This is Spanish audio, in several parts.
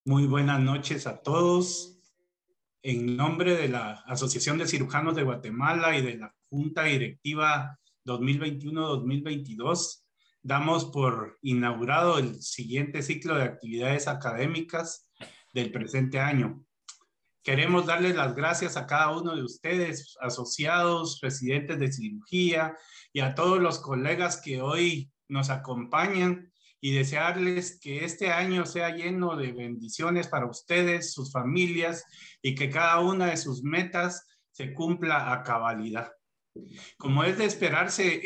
Muy buenas noches a todos. En nombre de la Asociación de Cirujanos de Guatemala y de la Junta Directiva 2021-2022, damos por inaugurado el siguiente ciclo de actividades académicas del presente año. Queremos darles las gracias a cada uno de ustedes, asociados, residentes de cirugía y a todos los colegas que hoy nos acompañan y desearles que este año sea lleno de bendiciones para ustedes, sus familias y que cada una de sus metas se cumpla a cabalidad. Como es de esperarse,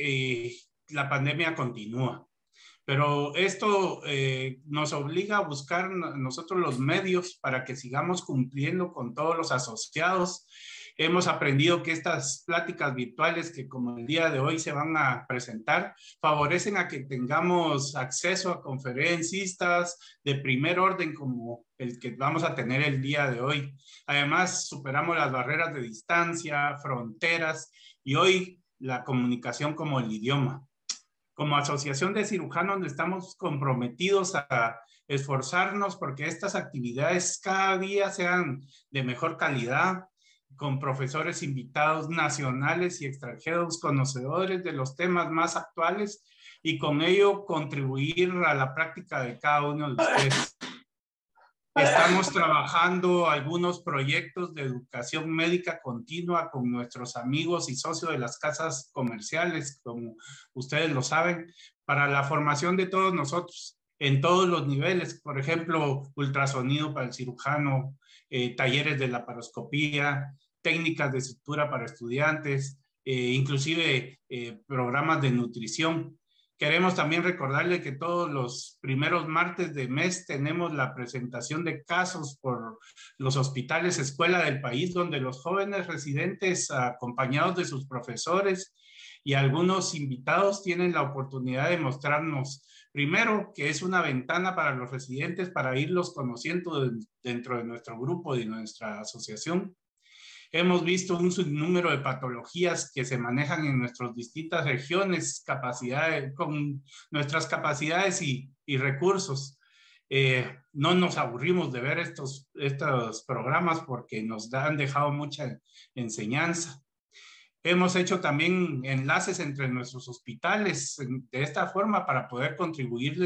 la pandemia continúa. Pero esto nos obliga a buscar nosotros los medios para que sigamos cumpliendo con todos los asociados. Hemos aprendido que estas pláticas virtuales que como el día de hoy se van a presentar, favorecen a que tengamos acceso a conferencistas de primer orden como el que vamos a tener el día de hoy. Además, superamos las barreras de distancia, fronteras y hoy la comunicación como el idioma. Como Asociación de Cirujanos estamos comprometidos a esforzarnos porque estas actividades cada día sean de mejor calidad, con profesores invitados nacionales y extranjeros conocedores de los temas más actuales y con ello contribuir a la práctica de cada uno de ustedes. Estamos trabajando algunos proyectos de educación médica continua con nuestros amigos y socios de las casas comerciales, como ustedes lo saben, para la formación de todos nosotros en todos los niveles. Por ejemplo, ultrasonido para el cirujano, talleres de laparoscopía, técnicas de sutura para estudiantes, inclusive programas de nutrición. Queremos también recordarle que todos los primeros martes de mes tenemos la presentación de casos por los hospitales escuela del país, donde los jóvenes residentes, acompañados de sus profesores y algunos invitados, tienen la oportunidad de mostrarnos, primero, que es una ventana para los residentes para irlos conociendo dentro de nuestro grupo y de nuestra asociación. Hemos visto un sinnúmero de patologías que se manejan en nuestras distintas regiones, con nuestras capacidades y recursos. No nos aburrimos de ver estos programas porque nos han dejado mucha enseñanza. Hemos hecho también enlaces entre nuestros hospitales de esta forma para poder contribuir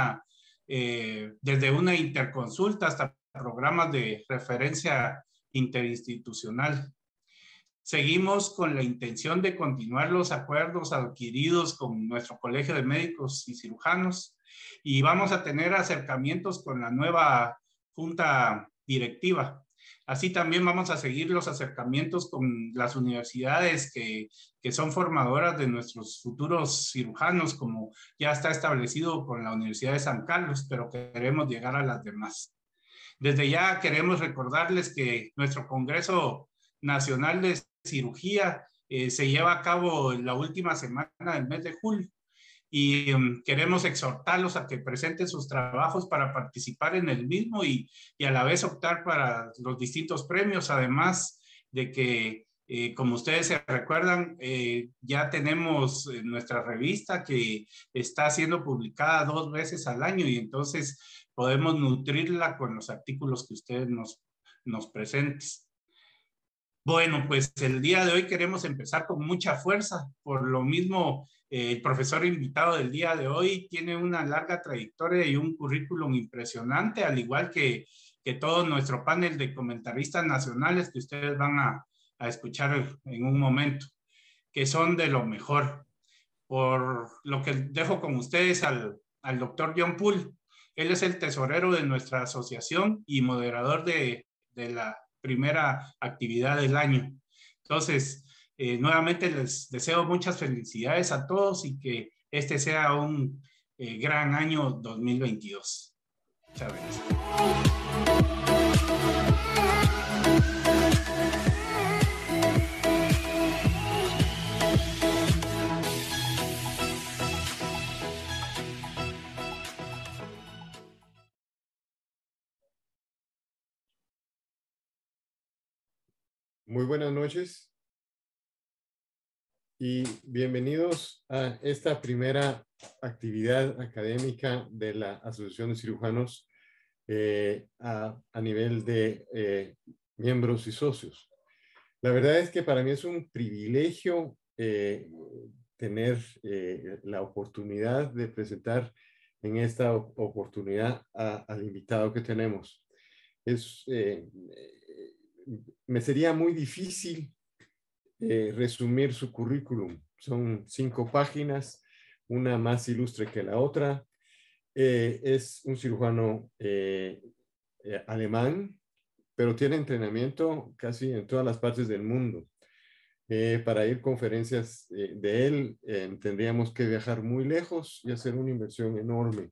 desde una interconsulta hasta programas de referencia interinstitucional. Seguimos con la intención de continuar los acuerdos adquiridos con nuestro Colegio de Médicos y Cirujanos y vamos a tener acercamientos con la nueva Junta Directiva. Así también vamos a seguir los acercamientos con las universidades que son formadoras de nuestros futuros cirujanos, como ya está establecido con la Universidad de San Carlos, pero queremos llegar a las demás. Desde ya queremos recordarles que nuestro Congreso Nacional de Cirugía se lleva a cabo en la última semana del mes de julio y queremos exhortarlos a que presenten sus trabajos para participar en el mismo y a la vez optar para los distintos premios, además de que como ustedes se recuerdan, ya tenemos nuestra revista que está siendo publicada 2 veces al año y entonces podemos nutrirla con los artículos que ustedes nos presenten. Bueno, pues el día de hoy queremos empezar con mucha fuerza. Por lo mismo, el profesor invitado del día de hoy tiene una larga trayectoria y un currículum impresionante, al igual que todo nuestro panel de comentaristas nacionales que ustedes van a escuchar en un momento, que son de lo mejor. Por lo que dejo con ustedes al doctor John Poole. Él es el tesorero de nuestra asociación y moderador de la primera actividad del año. Entonces, nuevamente les deseo muchas felicidades a todos y que este sea un gran año 2022. Muchas gracias. Muy buenas noches y bienvenidos a esta primera actividad académica de la Asociación de Cirujanos a nivel de miembros y socios. La verdad es que para mí es un privilegio tener la oportunidad de presentar en esta oportunidad al invitado que tenemos. Me sería muy difícil resumir su currículum. Son 5 páginas, una más ilustre que la otra. Es un cirujano alemán, pero tiene entrenamiento casi en todas las partes del mundo. Para ir a conferencias de él, tendríamos que viajar muy lejos y hacer una inversión enorme.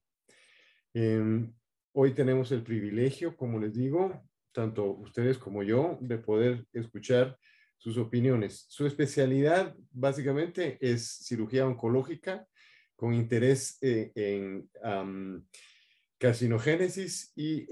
Hoy tenemos el privilegio, como les digo, tanto ustedes como yo, de poder escuchar sus opiniones. Su especialidad básicamente es cirugía oncológica con interés en carcinogénesis y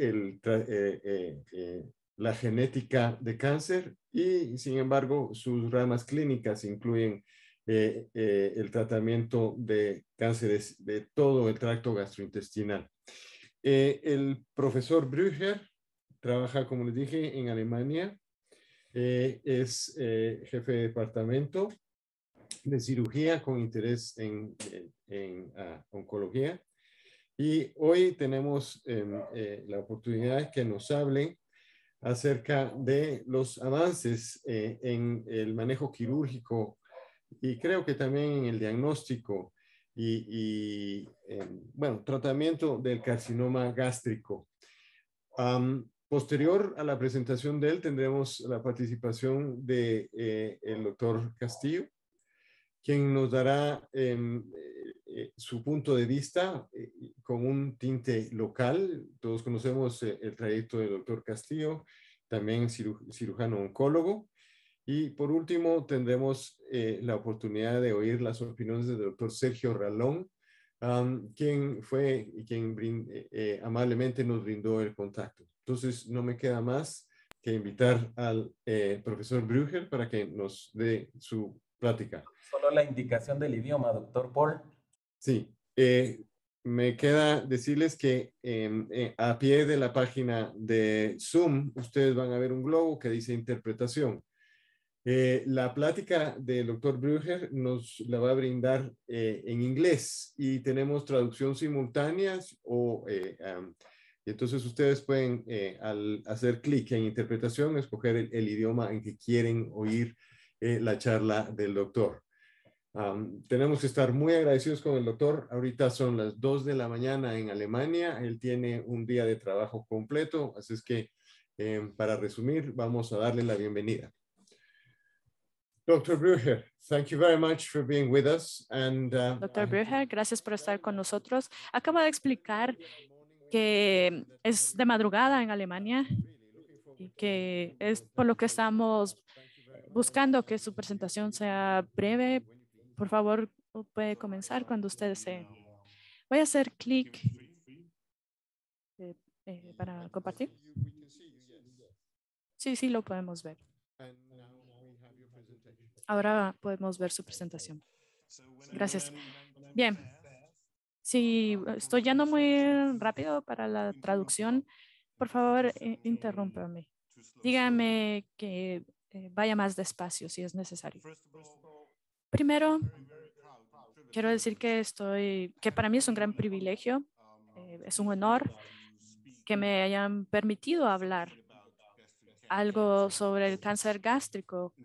la genética de cáncer, y sin embargo sus ramas clínicas incluyen el tratamiento de cánceres de todo el tracto gastrointestinal. El profesor Brücher trabaja, como les dije, en Alemania. Es jefe de departamento de cirugía con interés en oncología. Y hoy tenemos la oportunidad que nos hable acerca de los avances en el manejo quirúrgico y creo que también en el diagnóstico bueno, tratamiento del carcinoma gástrico. Posterior a la presentación de él tendremos la participación de el doctor Castillo, quien nos dará su punto de vista con un tinte local. Todos conocemos el trayecto del doctor Castillo, también cirujano oncólogo. Y por último, tendremos la oportunidad de oír las opiniones del doctor Sergio Ralón, quien fue y quien amablemente nos brindó el contacto. Entonces, no me queda más que invitar al profesor Brücher para que nos dé su plática. Solo la indicación del idioma, doctor Paul. Sí, me queda decirles que a pie de la página de Zoom, ustedes van a ver un globo que dice interpretación. La plática del doctor Brücher nos la va a brindar en inglés y tenemos traducción simultánea y entonces ustedes pueden, al hacer clic en interpretación, escoger el idioma en que quieren oír la charla del doctor. Tenemos que estar muy agradecidos con el doctor. Ahorita son las 2 de la mañana en Alemania. Él tiene un día de trabajo completo, así es que para resumir, vamos a darle la bienvenida. Dr. Brücher, thank you very much for being with us. Dr. Brücher, gracias por estar con nosotros. Acaba de explicar que es de madrugada en Alemania y que es por lo que estamos buscando que su presentación sea breve. Por favor, puede comenzar cuando usted desee. Voy a hacer clic para compartir. Sí, lo podemos ver. Ahora podemos ver su presentación. Gracias. Bien. Si estoy yendo muy rápido para la traducción, por favor, interrúmpame. Dígame que vaya más despacio si es necesario. Primero, quiero decir que para mí es un gran privilegio, es un honor que me hayan permitido hablar algo sobre el cáncer gástrico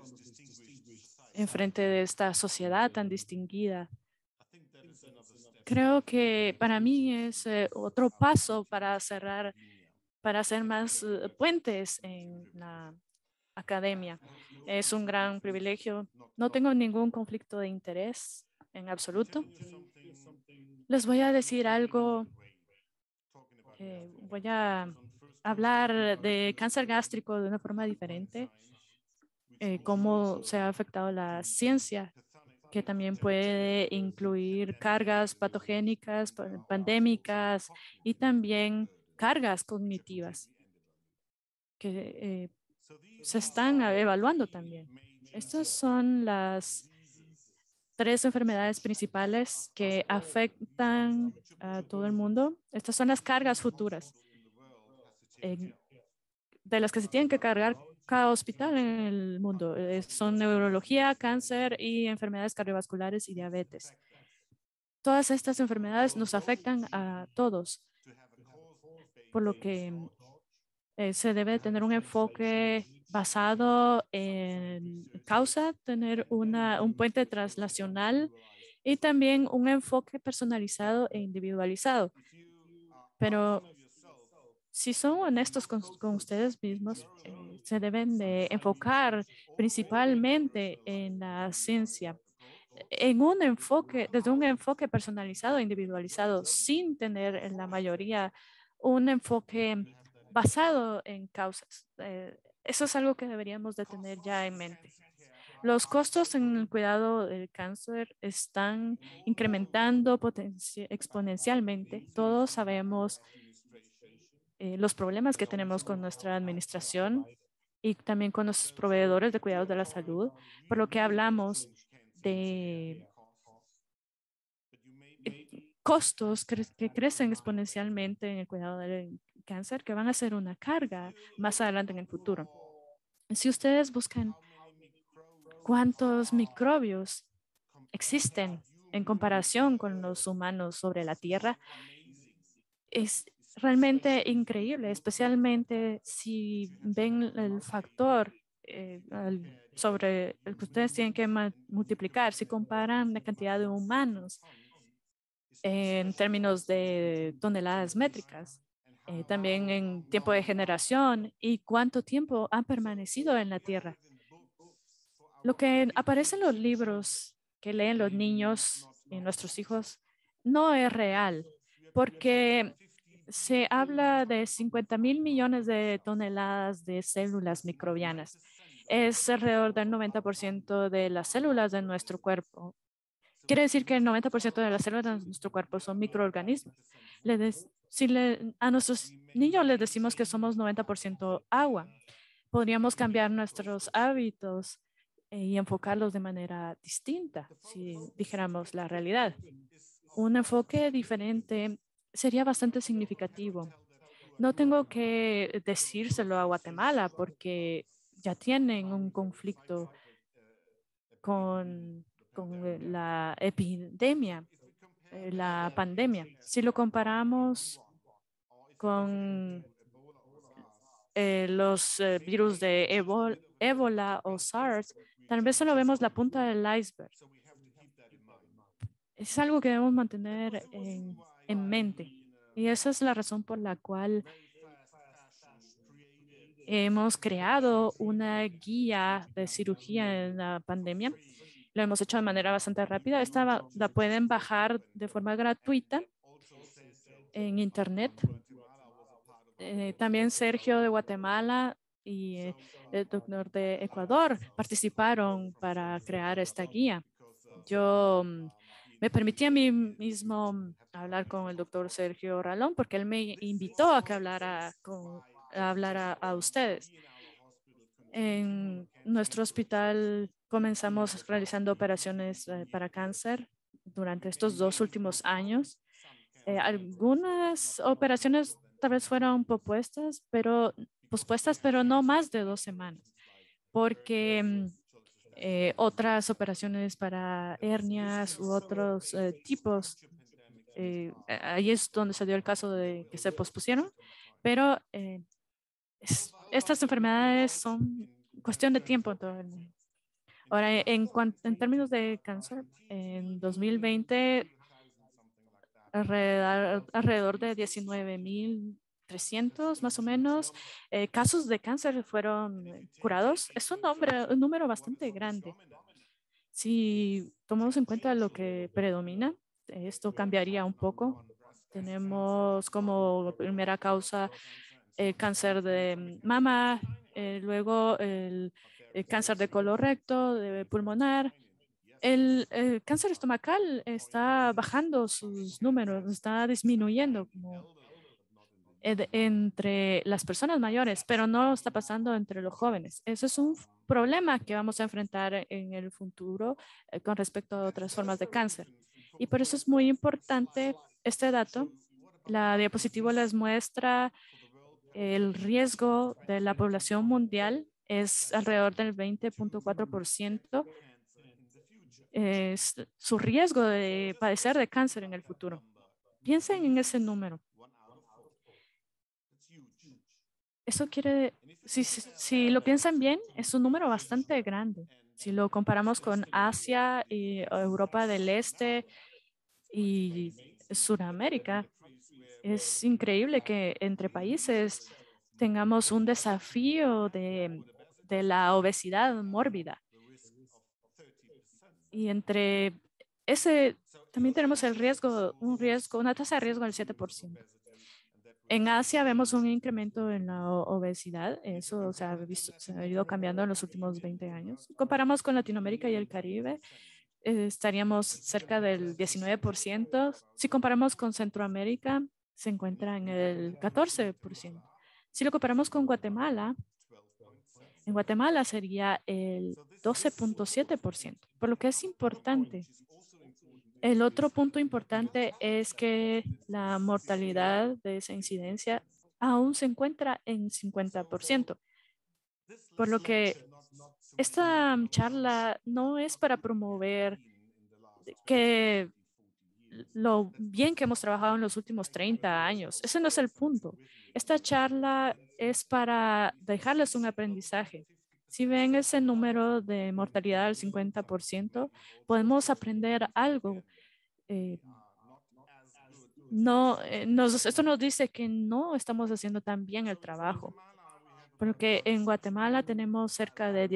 en frente de esta sociedad tan distinguida. Creo que para mí es otro paso para cerrar, para hacer más puentes en la academia. Es un gran privilegio. No tengo ningún conflicto de interés en absoluto. Les voy a decir algo. Voy a hablar de cáncer gástrico de una forma diferente, cómo se ha afectado la ciencia, que también puede incluir cargas patogénicas, pandémicas y también cargas cognitivas que se están evaluando también. Estas son las 3 enfermedades principales que afectan a todo el mundo. Estas son las cargas futuras. de las que se tienen que cargar cada hospital en el mundo. Son neurología, cáncer y enfermedades cardiovasculares y diabetes. Todas estas enfermedades nos afectan a todos, por lo que se debe tener un enfoque basado en causa, tener un puente translacional y también un enfoque personalizado e individualizado. Pero si son honestos con ustedes mismos, se deben de enfocar principalmente en la ciencia, en un enfoque, desde un enfoque personalizado e individualizado, sin tener en la mayoría un enfoque basado en causas. Eso es algo que deberíamos de tener ya en mente. Los costos en el cuidado del cáncer están incrementando exponencialmente. Todos sabemos los problemas que tenemos con nuestra administración y también con nuestros proveedores de cuidados de la salud, por lo que hablamos de costos que crecen exponencialmente en el cuidado del cáncer, que van a ser una carga más adelante en el futuro. Si ustedes buscan cuántos microbios existen en comparación con los humanos sobre la Tierra, es realmente increíble, especialmente si ven el factor sobre el que ustedes tienen que multiplicar, si comparan la cantidad de humanos en términos de toneladas métricas, también en tiempo de generación y cuánto tiempo han permanecido en la Tierra. Lo que aparece en los libros que leen los niños y nuestros hijos no es real, porque se habla de 50.000 millones de toneladas de células microbianas. Es alrededor del 90% de las células de nuestro cuerpo. Quiere decir que el 90% de las células de nuestro cuerpo son microorganismos. A nuestros niños les decimos que somos 90% agua, podríamos cambiar nuestros hábitos y enfocarlos de manera distinta si dijéramos la realidad. Un enfoque diferente sería bastante significativo. No tengo que decírselo a Guatemala porque ya tienen un conflicto con la epidemia, la pandemia. Si lo comparamos con los virus de ébola o SARS, tal vez solo vemos la punta del iceberg. Es algo que debemos mantener en mente. Y esa es la razón por la cual hemos creado una guía de cirugía en la pandemia. Lo hemos hecho de manera bastante rápida. Esta la pueden bajar de forma gratuita en Internet. También Sergio de Guatemala y el doctor de Ecuador participaron para crear esta guía. Yo me permití a mí mismo hablar con el doctor Sergio Ralón porque él me invitó a que hablara a ustedes. En nuestro hospital comenzamos realizando operaciones para cáncer durante estos 2 últimos años. Algunas operaciones tal vez fueron pospuestas, pero no más de 2 semanas, porque otras operaciones para hernias u otros tipos, ahí es donde se dio el caso de que se pospusieron, pero estas enfermedades son cuestión de tiempo. Ahora, en términos de cáncer, en 2020, alrededor de 19.300 más o menos casos de cáncer fueron curados. Es un número bastante grande. Si tomamos en cuenta lo que predomina, esto cambiaría un poco. Tenemos como primera causa el cáncer de mama, luego el cáncer de colorecto, de pulmonar. El cáncer estomacal está bajando sus números, está disminuyendo entre las personas mayores, pero no está pasando entre los jóvenes. Eso es un problema que vamos a enfrentar en el futuro con respecto a otras formas de cáncer. Y por eso es muy importante este dato. La diapositiva les muestra el riesgo de la población mundial es alrededor del 20.4%. Es su riesgo de padecer de cáncer en el futuro. Piensen en ese número. Eso quiere, si lo piensan bien, es un número bastante grande. Si lo comparamos con Asia y Europa del Este y Sudamérica, es increíble que entre países tengamos un desafío de la obesidad mórbida. Y entre ese también tenemos el riesgo, una tasa de riesgo del 7%. En Asia vemos un incremento en la obesidad. Eso se ha ido cambiando en los últimos 20 años. Comparamos con Latinoamérica y el Caribe, estaríamos cerca del 19%. Si comparamos con Centroamérica, se encuentra en el 14%. Si lo comparamos con Guatemala, en Guatemala sería el 12.7%, por lo que es importante. El otro punto importante es que la mortalidad de esa incidencia aún se encuentra en 50%, por lo que esta charla no es para promover que lo bien que hemos trabajado en los últimos 30 años. Ese no es el punto. Esta charla es para dejarles un aprendizaje. Si ven ese número de mortalidad del 50%, podemos aprender algo. Esto nos dice que no estamos haciendo tan bien el trabajo, porque en Guatemala tenemos cerca de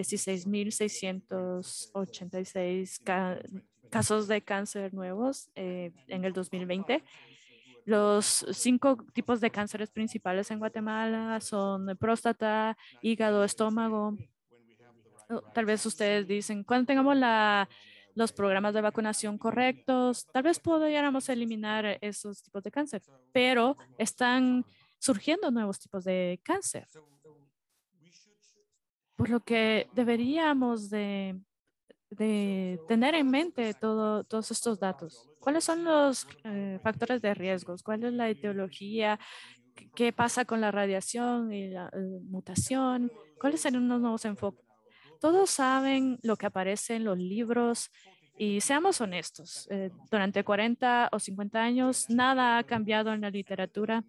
16.686 casos de cáncer nuevos en el 2020. Los 5 tipos de cánceres principales en Guatemala son próstata, hígado, estómago. Tal vez ustedes dicen, cuando tengamos los programas de vacunación correctos, tal vez podríamos eliminar esos tipos de cáncer, pero están surgiendo nuevos tipos de cáncer. Por lo que deberíamos de tener en mente todos estos datos. ¿Cuáles son los factores de riesgos? ¿Cuál es la etiología? ¿Qué pasa con la radiación y la mutación? ¿Cuáles serían los nuevos enfoques? Todos saben lo que aparece en los libros y seamos honestos, durante 40 o 50 años nada ha cambiado en la literatura.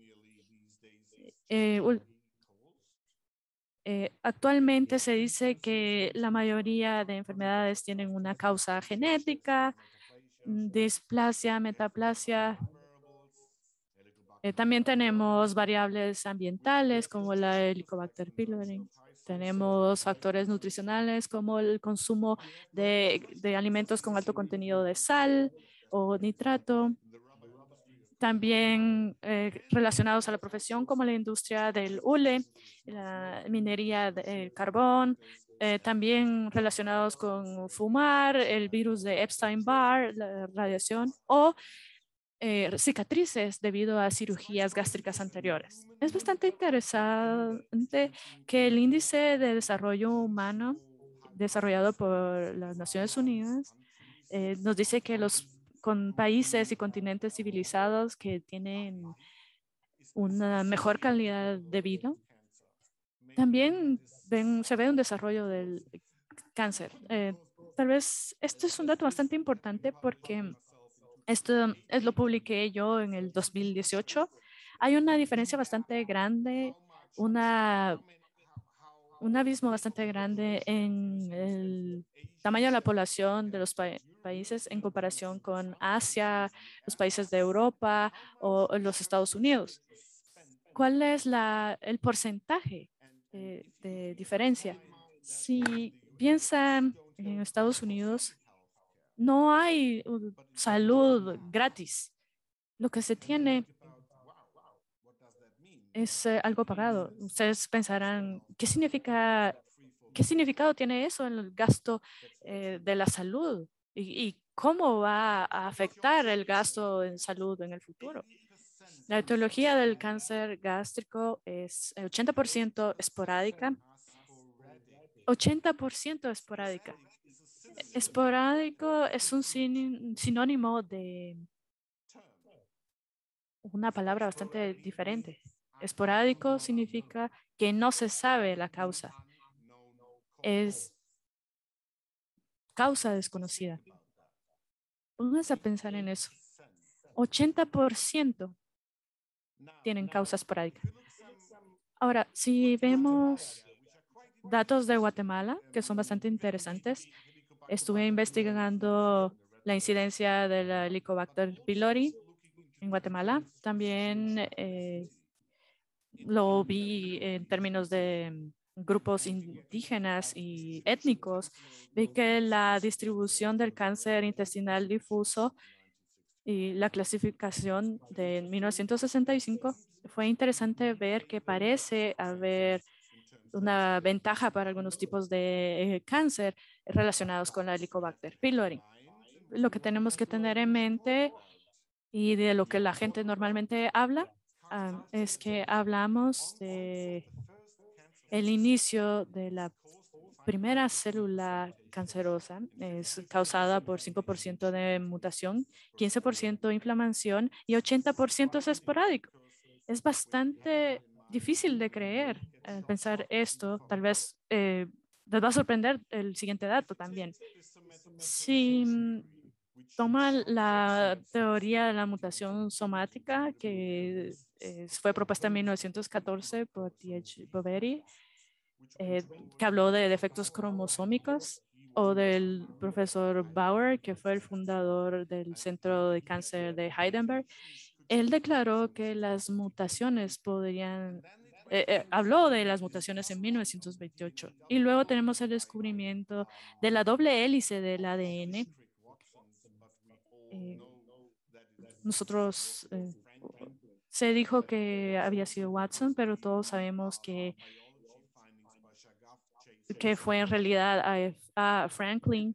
Actualmente se dice que la mayoría de enfermedades tienen una causa genética, displasia, metaplasia. También tenemos variables ambientales como la Helicobacter pylori. Tenemos factores nutricionales como el consumo de alimentos con alto contenido de sal o nitrato. También relacionados a la profesión como la industria del hule, la minería del carbón, también relacionados con fumar, el virus de Epstein-Barr, la radiación o cicatrices debido a cirugías gástricas anteriores. Es bastante interesante que el índice de desarrollo humano desarrollado por las Naciones Unidas nos dice que con países y continentes civilizados que tienen una mejor calidad de vida, también se ve un desarrollo del cáncer. Tal vez esto es un dato bastante importante porque esto lo publiqué yo en el 2018. Hay una diferencia bastante grande, un abismo bastante grande en el tamaño de la población de los países en comparación con Asia, los países de Europa o los Estados Unidos. ¿Cuál es el porcentaje de diferencia? Si piensan en Estados Unidos, no hay salud gratis. Lo que se tiene es algo pagado. Ustedes pensarán, ¿qué significado tiene eso en el gasto de la salud? ¿Y cómo va a afectar el gasto en salud en el futuro? La etiología del cáncer gástrico es 80% esporádica. 80% esporádica. Esporádico es un sinónimo de una palabra bastante diferente. Esporádico significa que no se sabe la causa. Es causa desconocida. Pónganse a pensar en eso. 80% tienen causa esporádica. Ahora, si vemos datos de Guatemala, que son bastante interesantes, estuve investigando la incidencia del Helicobacter pylori en Guatemala. También lo vi en términos de grupos indígenas y étnicos. Vi que la distribución del cáncer intestinal difuso y la clasificación de 1965 fue interesante ver que parece haber una ventaja para algunos tipos de cáncer relacionados con la Helicobacter pylori. Lo que tenemos que tener en mente y de lo que la gente normalmente habla es que hablamos de el inicio de la primera célula cancerosa. Es causada por 5% de mutación, 15% inflamación y 80% es esporádico. Es bastante difícil de creer pensar esto. Tal vez les va a sorprender el siguiente dato también. Si toma la teoría de la mutación somática que fue propuesta en 1914 por T.H. Boveri, que habló de defectos cromosómicos, o del profesor Bauer, que fue el fundador del Centro de Cáncer de Heidelberg. Él declaró que las mutaciones podrían, habló de las mutaciones en 1928. Y luego tenemos el descubrimiento de la doble hélice del ADN. Eh, nosotros se dijo que había sido Watson, pero todos sabemos que fue en realidad a Franklin.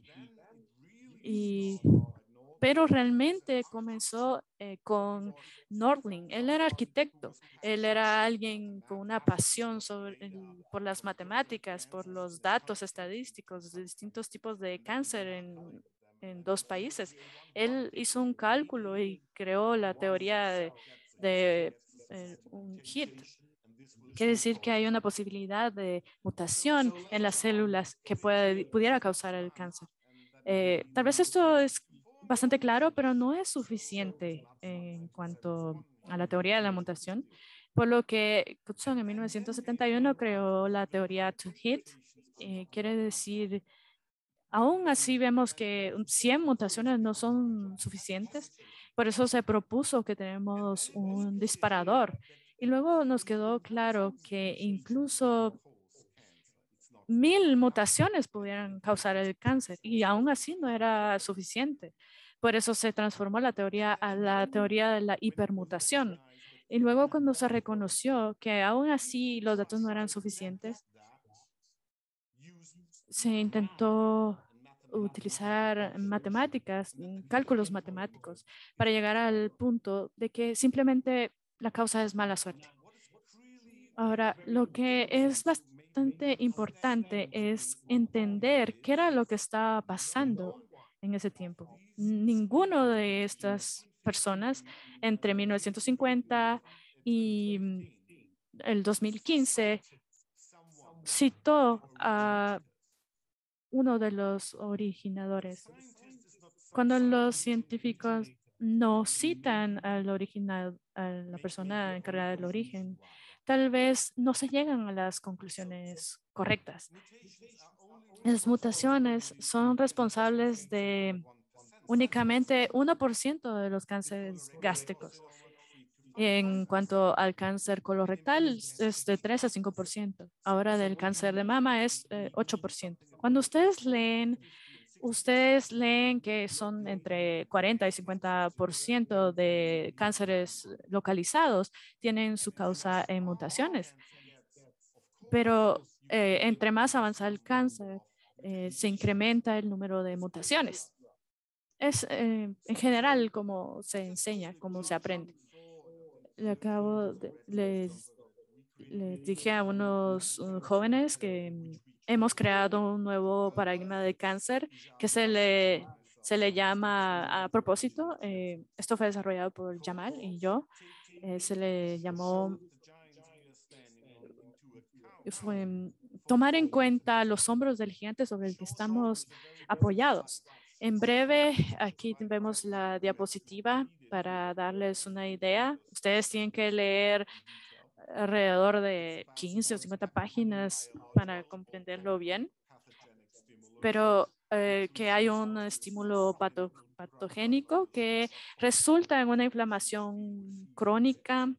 Pero realmente comenzó con Nordling. Él era arquitecto, él era alguien con una pasión por las matemáticas, por los datos estadísticos de distintos tipos de cáncer en dos países. Él hizo un cálculo y creó la teoría de un hit. Quiere decir que hay una posibilidad de mutación en las células que pudiera causar el cáncer. Tal vez esto es bastante claro, pero no es suficiente en cuanto a la teoría de la mutación, por lo que Knudson en 1971 creó la teoría to hit. Quiere decir, aún así vemos que 100 mutaciones no son suficientes, por eso se propuso que tenemos un disparador. Y luego nos quedó claro que incluso 1000 mutaciones pudieran causar el cáncer y aún así no era suficiente. Por eso se transformó la teoría a la teoría de la hipermutación. Y luego cuando se reconoció que aún así los datos no eran suficientes, se intentó utilizar matemáticas, cálculos matemáticos, para llegar al punto de que simplemente la causa es mala suerte. Ahora, lo que es bastante importante es entender qué era lo que estaba pasando en ese tiempo. Ninguno de estas personas entre 1950 y el 2015 citó a uno de los originadores. Cuando los científicos no citan al original, a la persona encargada del origen, tal vez no se llegan a las conclusiones correctas. Las mutaciones son responsables de únicamente 1% de los cánceres gástricos. En cuanto al cáncer colorectal, es de 3 a 5%. Ahora del cáncer de mama es 8%. Cuando ustedes leen que son entre 40 y 50% de cánceres localizados, tienen su causa en mutaciones. Pero entre más avanza el cáncer, se incrementa el número de mutaciones. Es en general como se enseña, como se aprende. Les dije a unos jóvenes que hemos creado un nuevo paradigma de cáncer que se le llama a propósito, esto fue desarrollado por Jamal y yo, se le llamó fue tomar en cuenta los hombros del gigante sobre el que estamos apoyados. En breve, aquí vemos la diapositiva para darles una idea. Ustedes tienen que leer alrededor de 15 o 50 páginas para comprenderlo bien, pero que hay un estímulo patogénico que resulta en una inflamación crónica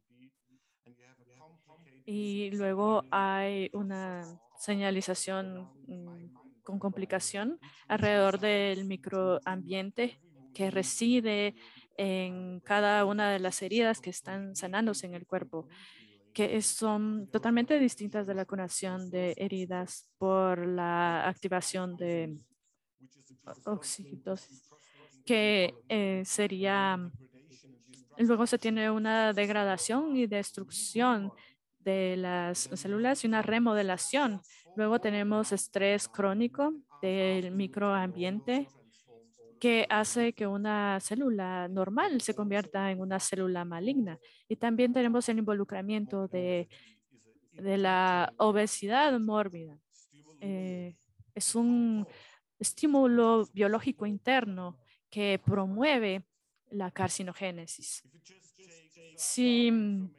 y luego hay una señalización con complicación alrededor del microambiente que reside en cada una de las heridas que están sanándose en el cuerpo, que son totalmente distintas de la curación de heridas por la activación de oxitosis, que sería, luego se tiene una degradación y destrucción de las células y una remodelación. Luego tenemos estrés crónico del microambiente que hace que una célula normal se convierta en una célula maligna. Y también tenemos el involucramiento de la obesidad mórbida. Es un estímulo biológico interno que promueve la carcinogénesis. Si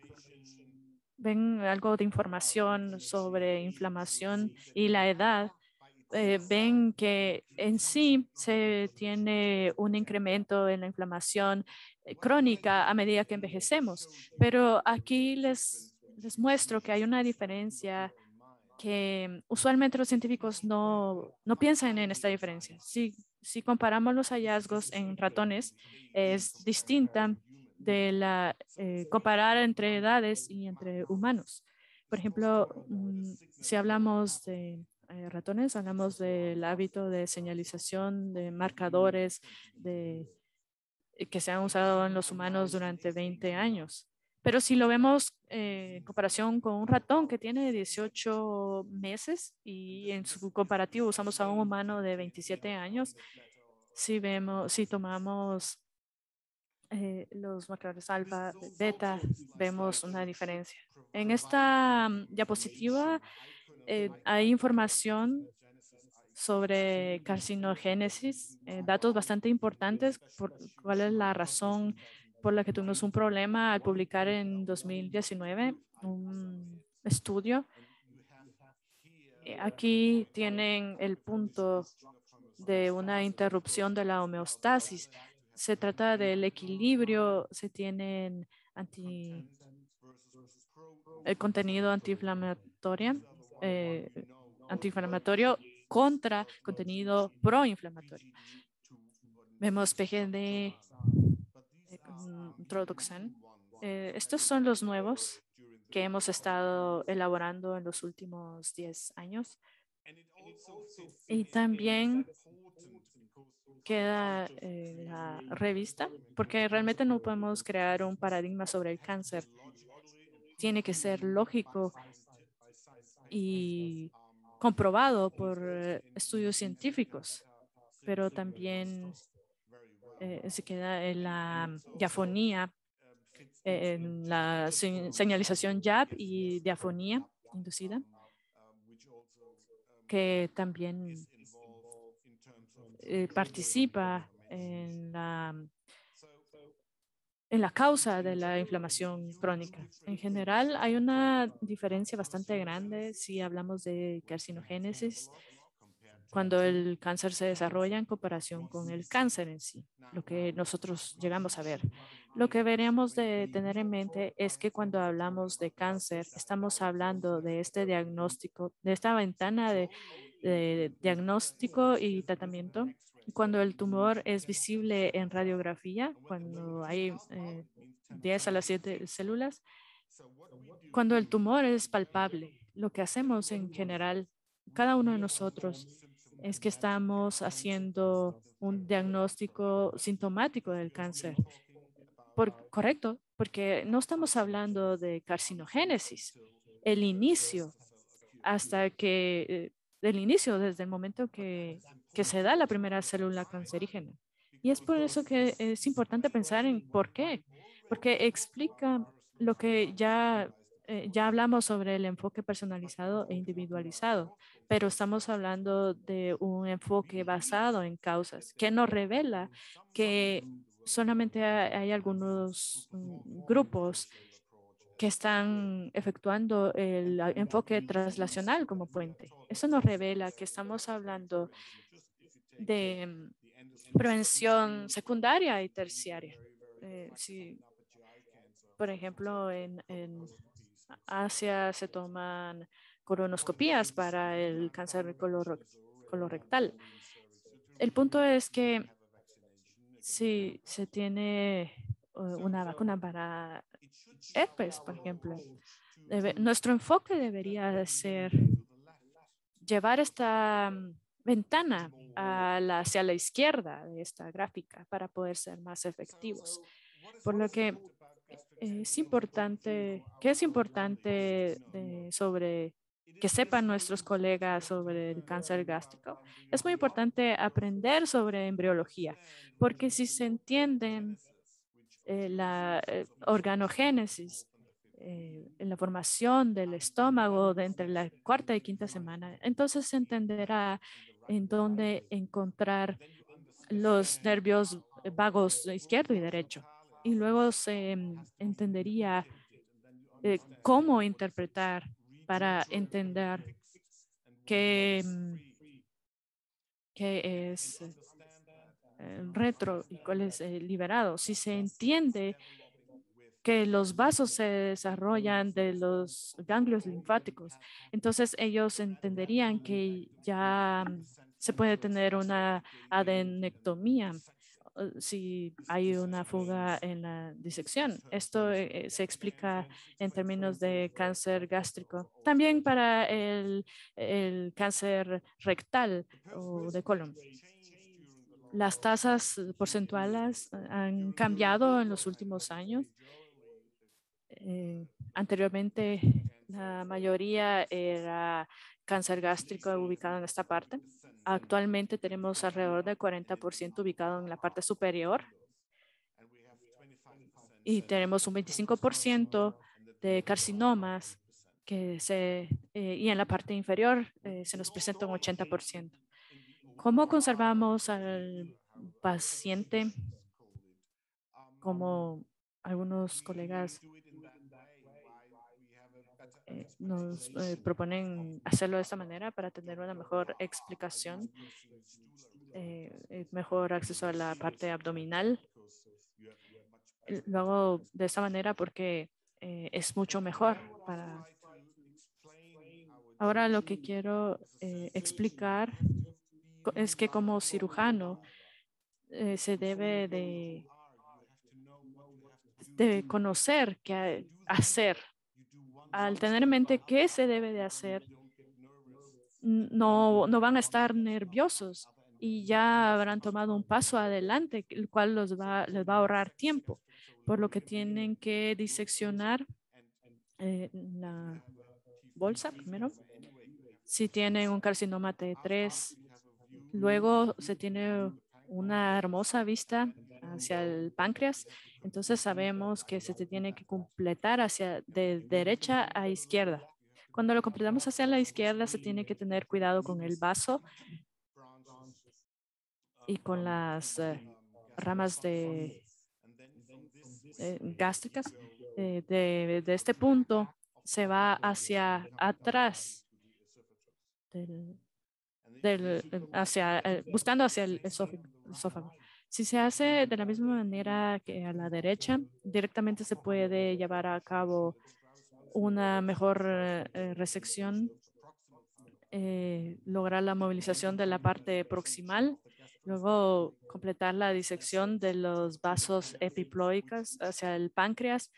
ven algo de información sobre inflamación y la edad, ven que en sí se tiene un incremento en la inflamación crónica a medida que envejecemos. Pero aquí les muestro que hay una diferencia que usualmente los científicos no piensan en esta diferencia. Si comparamos los hallazgos en ratones, es distinta de la comparar entre edades y entre humanos. Por ejemplo, si hablamos de ratones, hablamos del hábito de señalización de marcadores que se han usado en los humanos durante 20 años. Pero si lo vemos en comparación con un ratón que tiene 18 meses y en su comparativo usamos a un humano de 27 años, si tomamos los marcadores alfa, beta, vemos una diferencia. En esta diapositiva hay información sobre carcinogénesis, datos bastante importantes por cuál es la razón por la que tuvimos un problema al publicar en 2019 un estudio. Aquí tienen el punto de una interrupción de la homeostasis. Se trata del equilibrio, se tienen el contenido antiinflamatorio contra contenido proinflamatorio. Vemos PGD, Introduxan. Estos son los nuevos que hemos estado elaborando en los últimos 10 años. Y también queda la revista, porque realmente no podemos crear un paradigma sobre el cáncer. Tiene que ser lógico y comprobado por estudios científicos, pero también se queda en la diafonía, en la señalización YAP y diafonía inducida, que también participa en la causa de la inflamación crónica. En general, hay una diferencia bastante grande si hablamos de carcinogénesis cuando el cáncer se desarrolla en comparación con el cáncer en sí, lo que nosotros llegamos a ver. Lo que veremos de tener en mente es que cuando hablamos de cáncer, estamos hablando de este diagnóstico, de esta ventana de diagnóstico y tratamiento. Cuando el tumor es visible en radiografía, cuando hay 10 a las 7 células, cuando el tumor es palpable, lo que hacemos en general, cada uno de nosotros, es que estamos haciendo un diagnóstico sintomático del cáncer. Correcto, porque no estamos hablando de carcinogénesis. El inicio, hasta que, del inicio, desde el momento que se da la primera célula cancerígena. Y es por eso que es importante pensar en por qué, porque explica lo que ya ya hablamos sobre el enfoque personalizado e individualizado, pero estamos hablando de un enfoque basado en causas que nos revela que solamente hay algunos grupos que están efectuando el enfoque translacional como puente. Eso nos revela que estamos hablando de prevención secundaria y terciaria. Si, por ejemplo, en Asia se toman colonoscopías para el cáncer colorectal. El punto es que si se tiene una vacuna para herpes, por ejemplo, nuestro enfoque debería ser llevar esta ventana hacia la izquierda de esta gráfica para poder ser más efectivos. Por lo que es importante, sobre que sepan nuestros colegas sobre el cáncer gástrico. Es muy importante aprender sobre embriología, porque si se entienden la organogénesis en la formación del estómago de entre la cuarta y quinta semana, entonces se entenderá en dónde encontrar los nervios vagos izquierdo y derecho. Y luego se entendería cómo interpretar para entender qué, qué es retro y cuál es liberado. Si se entiende que los vasos se desarrollan de los ganglios linfáticos, entonces ellos entenderían que ya se puede tener una adenectomía si hay una fuga en la disección. Esto se explica en términos de cáncer gástrico. También para el cáncer rectal o de colon. Las tasas porcentuales han cambiado en los últimos años. Anteriormente, la mayoría era cáncer gástrico ubicado en esta parte. Actualmente tenemos alrededor del 40% ubicado en la parte superior y tenemos un 25% de carcinomas y en la parte inferior se nos presenta un 80%. ¿Cómo conservamos al paciente? Como algunos colegas nos proponen hacerlo de esta manera para tener una mejor explicación, mejor acceso a la parte abdominal. Lo hago de esta manera porque es mucho mejor para... Ahora lo que quiero explicar es que como cirujano se debe de conocer qué hacer. Al tener en mente qué se debe de hacer, no van a estar nerviosos y ya habrán tomado un paso adelante, el cual les va a ahorrar tiempo, por lo que tienen que diseccionar la bolsa primero. Si tienen un carcinoma T3, luego se tiene una hermosa vista hacia el páncreas, entonces sabemos que se te tiene que completar de derecha a izquierda. Cuando lo completamos hacia la izquierda, se tiene que tener cuidado con el vaso y con las ramas gástricas. De este punto se va hacia atrás, buscando hacia el esófago. Si se hace de la misma manera que a la derecha, directamente se puede llevar a cabo una mejor resección, lograr la movilización de la parte proximal, luego completar la disección de los vasos epiploicos hacia el páncreas,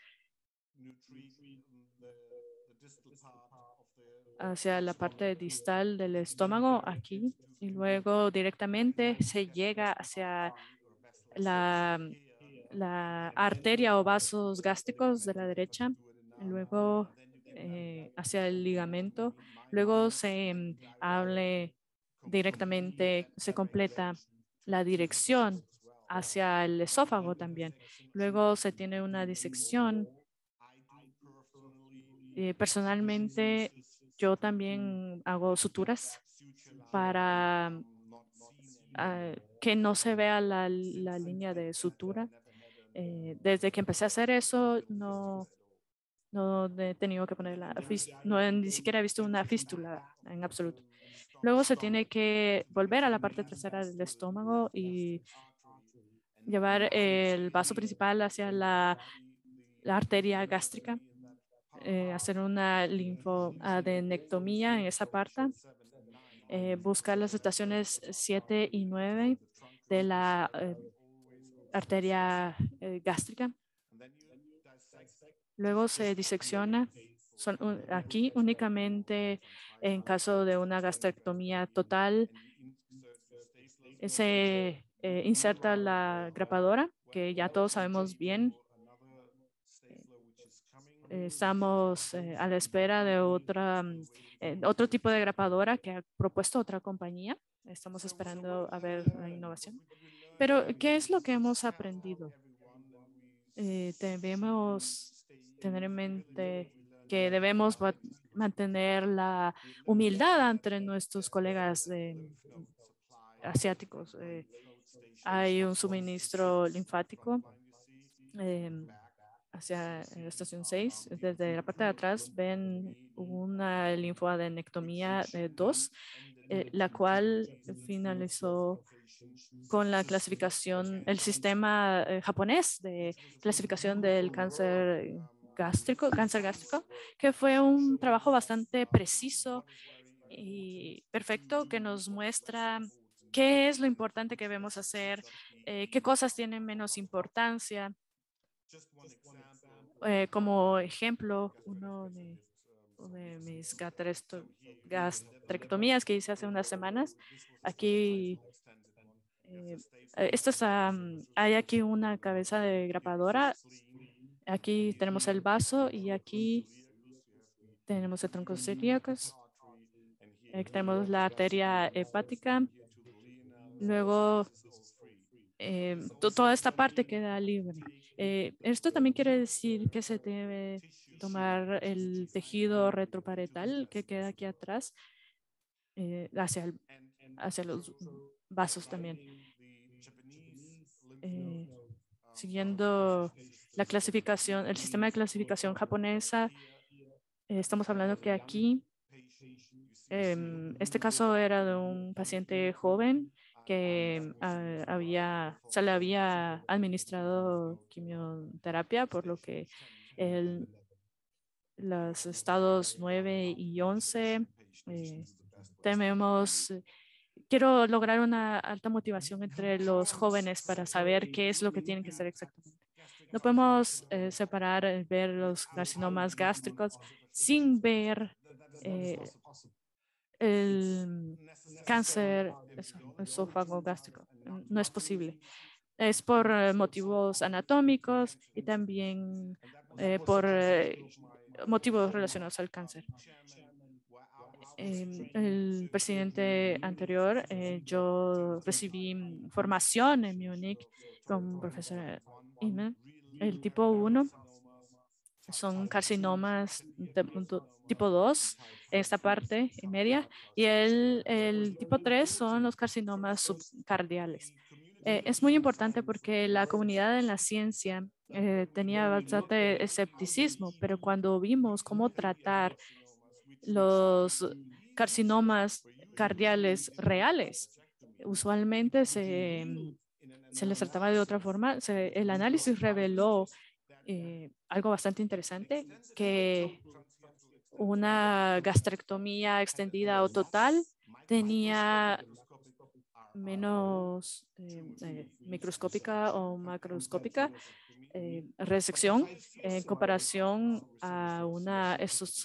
hacia la parte distal del estómago aquí, y luego directamente se llega hacia la arteria o vasos gástricos de la derecha, luego hacia el ligamento, luego se hable directamente, se completa la dirección hacia el esófago también. Luego se tiene una disección Personalmente, yo también hago suturas para que no se vea la línea de sutura. Desde que empecé a hacer eso, no he tenido que poner ni siquiera he visto una fístula en absoluto. Luego se tiene que volver a la parte trasera del estómago y llevar el vaso principal hacia la arteria gástrica, hacer una linfoadenectomía en esa parte, buscar las estaciones 7 y 9 de la arteria gástrica. Luego se disecciona aquí únicamente en caso de una gastrectomía total. Se inserta la grapadora, que ya todos sabemos bien. Estamos a la espera de otro tipo de grapadora que ha propuesto otra compañía. Estamos esperando a ver la innovación. Pero, ¿qué es lo que hemos aprendido? Debemos tener en mente que debemos mantener la humildad entre nuestros colegas asiáticos. Hay un suministro linfático hacia la estación 6. Desde la parte de atrás ven una linfoadenectomía de 2, la cual finalizó con la clasificación, el sistema japonés de clasificación del cáncer gástrico, que fue un trabajo bastante preciso y perfecto que nos muestra qué es lo importante que debemos hacer, qué cosas tienen menos importancia. Como ejemplo, uno de mis gastrectomías que hice hace unas semanas, aquí hay aquí una cabeza de grapadora, aquí tenemos el vaso y aquí tenemos el tronco celíaco, tenemos la arteria hepática, luego toda esta parte queda libre. Esto también quiere decir que se debe tomar el tejido retroparietal que queda aquí atrás hacia los vasos también. Siguiendo la clasificación, el sistema de clasificación japonesa, estamos hablando que aquí, este caso era de un paciente joven que se le había administrado quimioterapia, por lo que los estados 9 y 11 quiero lograr una alta motivación entre los jóvenes para saber qué es lo que tienen que hacer exactamente. No podemos separar, ver los carcinomas gástricos sin ver el cáncer esófago gástrico. No es posible. Es por motivos anatómicos y también por motivos relacionados al cáncer. El presidente anterior, yo recibí formación en Múnich con profesor Iman. El tipo 1 son carcinomas tipo 2, esta parte y media, y el tipo 3 son los carcinomas subcardiales. Es muy importante porque la comunidad en la ciencia tenía bastante escepticismo, pero cuando vimos cómo tratar los carcinomas cardiales reales, usualmente se les trataba de otra forma. El análisis reveló algo bastante interesante, que una gastrectomía extendida o total tenía menos microscópica o macroscópica resección en comparación a una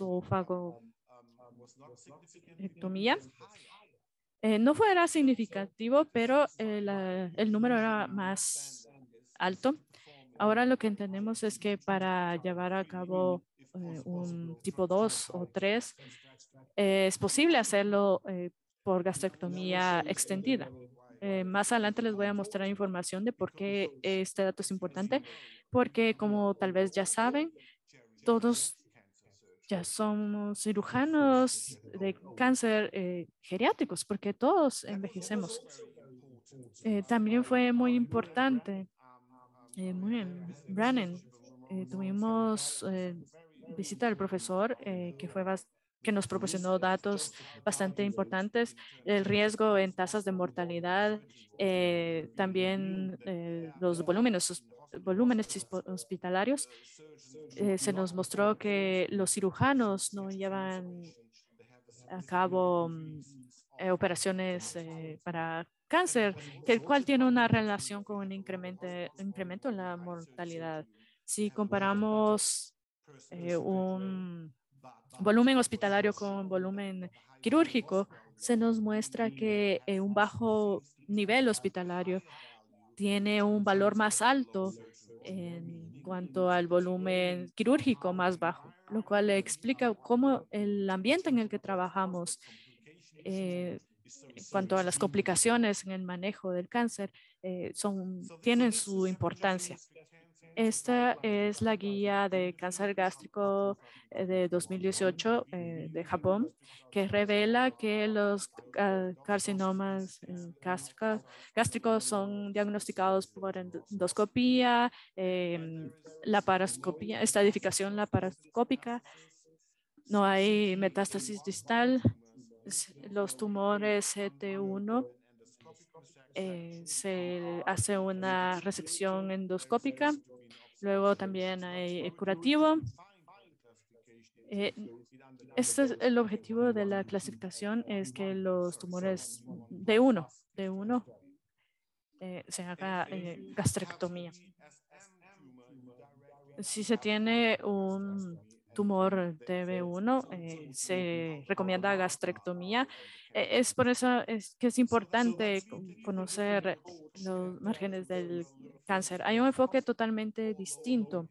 esofagectomía. No fuera significativo, pero el número era más alto. Ahora lo que entendemos es que para llevar a cabo un tipo 2 o 3, es posible hacerlo por gastrectomía extendida. Más adelante les voy a mostrar información de por qué este dato es importante, porque como tal vez ya saben, todos ya somos cirujanos de cáncer geriátricos, porque todos envejecemos. También fue muy importante, muy en Brannan, tuvimos visita del profesor que nos proporcionó datos bastante importantes, el riesgo en tasas de mortalidad, también los volúmenes hospitalarios. Se nos mostró que los cirujanos no llevan a cabo operaciones para cáncer, que el cual tiene una relación con un incremento en la mortalidad. Si comparamos un volumen hospitalario con volumen quirúrgico, se nos muestra que un bajo nivel hospitalario tiene un valor más alto en cuanto al volumen quirúrgico más bajo, lo cual explica cómo el ambiente en el que trabajamos en cuanto a las complicaciones en el manejo del cáncer tienen su importancia. Esta es la guía de cáncer gástrico de 2018 de Japón, que revela que los carcinomas gástricos son diagnosticados por endoscopía, laparoscopía, estadificación laparoscópica, no hay metástasis distal, los tumores CT1 se hace una resección endoscópica. Luego también hay curativo. Este es el objetivo de la clasificación, es que los tumores D1 se haga gastrectomía. Si se tiene un tumor TB1, se recomienda gastrectomía. Es por eso que es importante conocer los márgenes del cáncer. Hay un enfoque totalmente distinto.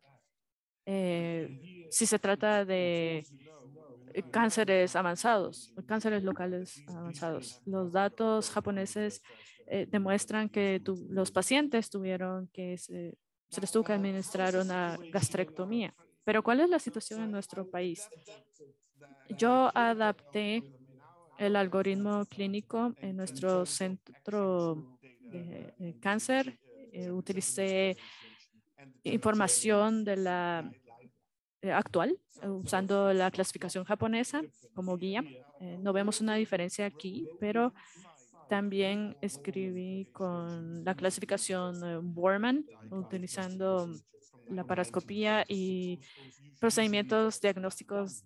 Si se trata de cánceres avanzados, cánceres locales avanzados. Los datos japoneses demuestran que los pacientes tuvieron que se les tuvo que administrar una gastrectomía. Pero ¿cuál es la situación en nuestro país? Yo adapté el algoritmo clínico en nuestro centro de cáncer. Utilicé información de la actual, usando la clasificación japonesa como guía. No vemos una diferencia aquí, pero también escribí con la clasificación Borman, utilizando la paroscopía y procedimientos diagnósticos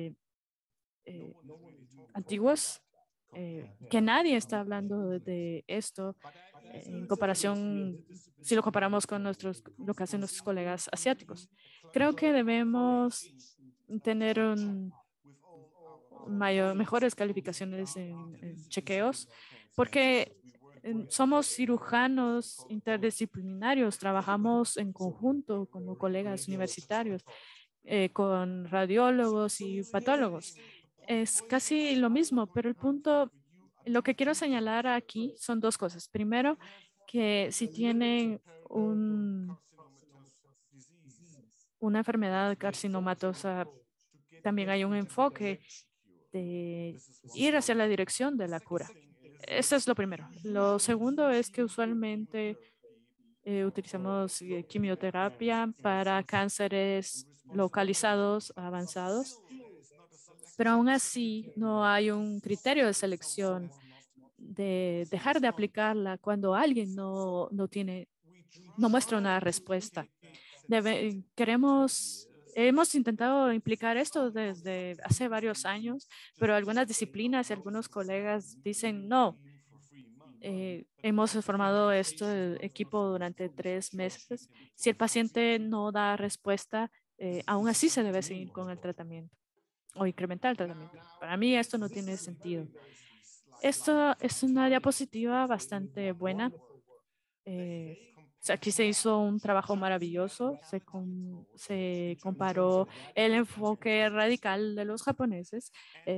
antiguos, que nadie está hablando de esto en comparación, si lo comparamos con lo que hacen nuestros colegas asiáticos. Creo que debemos tener mejores calificaciones en chequeos, porque somos cirujanos interdisciplinarios, trabajamos en conjunto como colegas universitarios, con radiólogos y patólogos. Es casi lo mismo, pero lo que quiero señalar aquí son dos cosas. Primero, que si tienen una enfermedad carcinomatosa, también hay un enfoque de ir hacia la dirección de la cura. Eso es lo primero. Lo segundo es que usualmente utilizamos quimioterapia para cánceres localizados, avanzados, pero aún así no hay un criterio de selección de dejar de aplicarla cuando alguien no muestra una respuesta. Hemos intentado implicar esto desde hace varios años, pero algunas disciplinas y algunos colegas dicen no. Hemos formado este equipo durante 3 meses. Si el paciente no da respuesta, aún así se debe seguir con el tratamiento o incrementar el tratamiento. Para mí esto no tiene sentido. Esto es una diapositiva bastante buena. Aquí se hizo un trabajo maravilloso. Se comparó el enfoque radical de los japoneses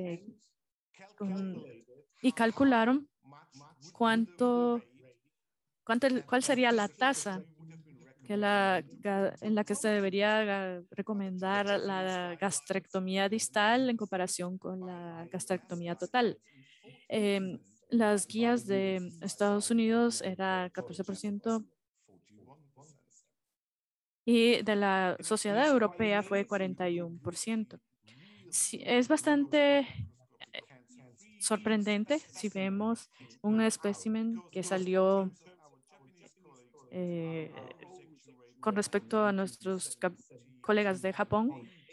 y calcularon cuál sería la tasa en la que se debería recomendar la gastrectomía distal en comparación con la gastrectomía total. Las guías de Estados Unidos era 14% y de la Sociedad Europea fue 41%. Sí, es bastante sorprendente si vemos un espécimen que salió con respecto a nuestros colegas de Japón,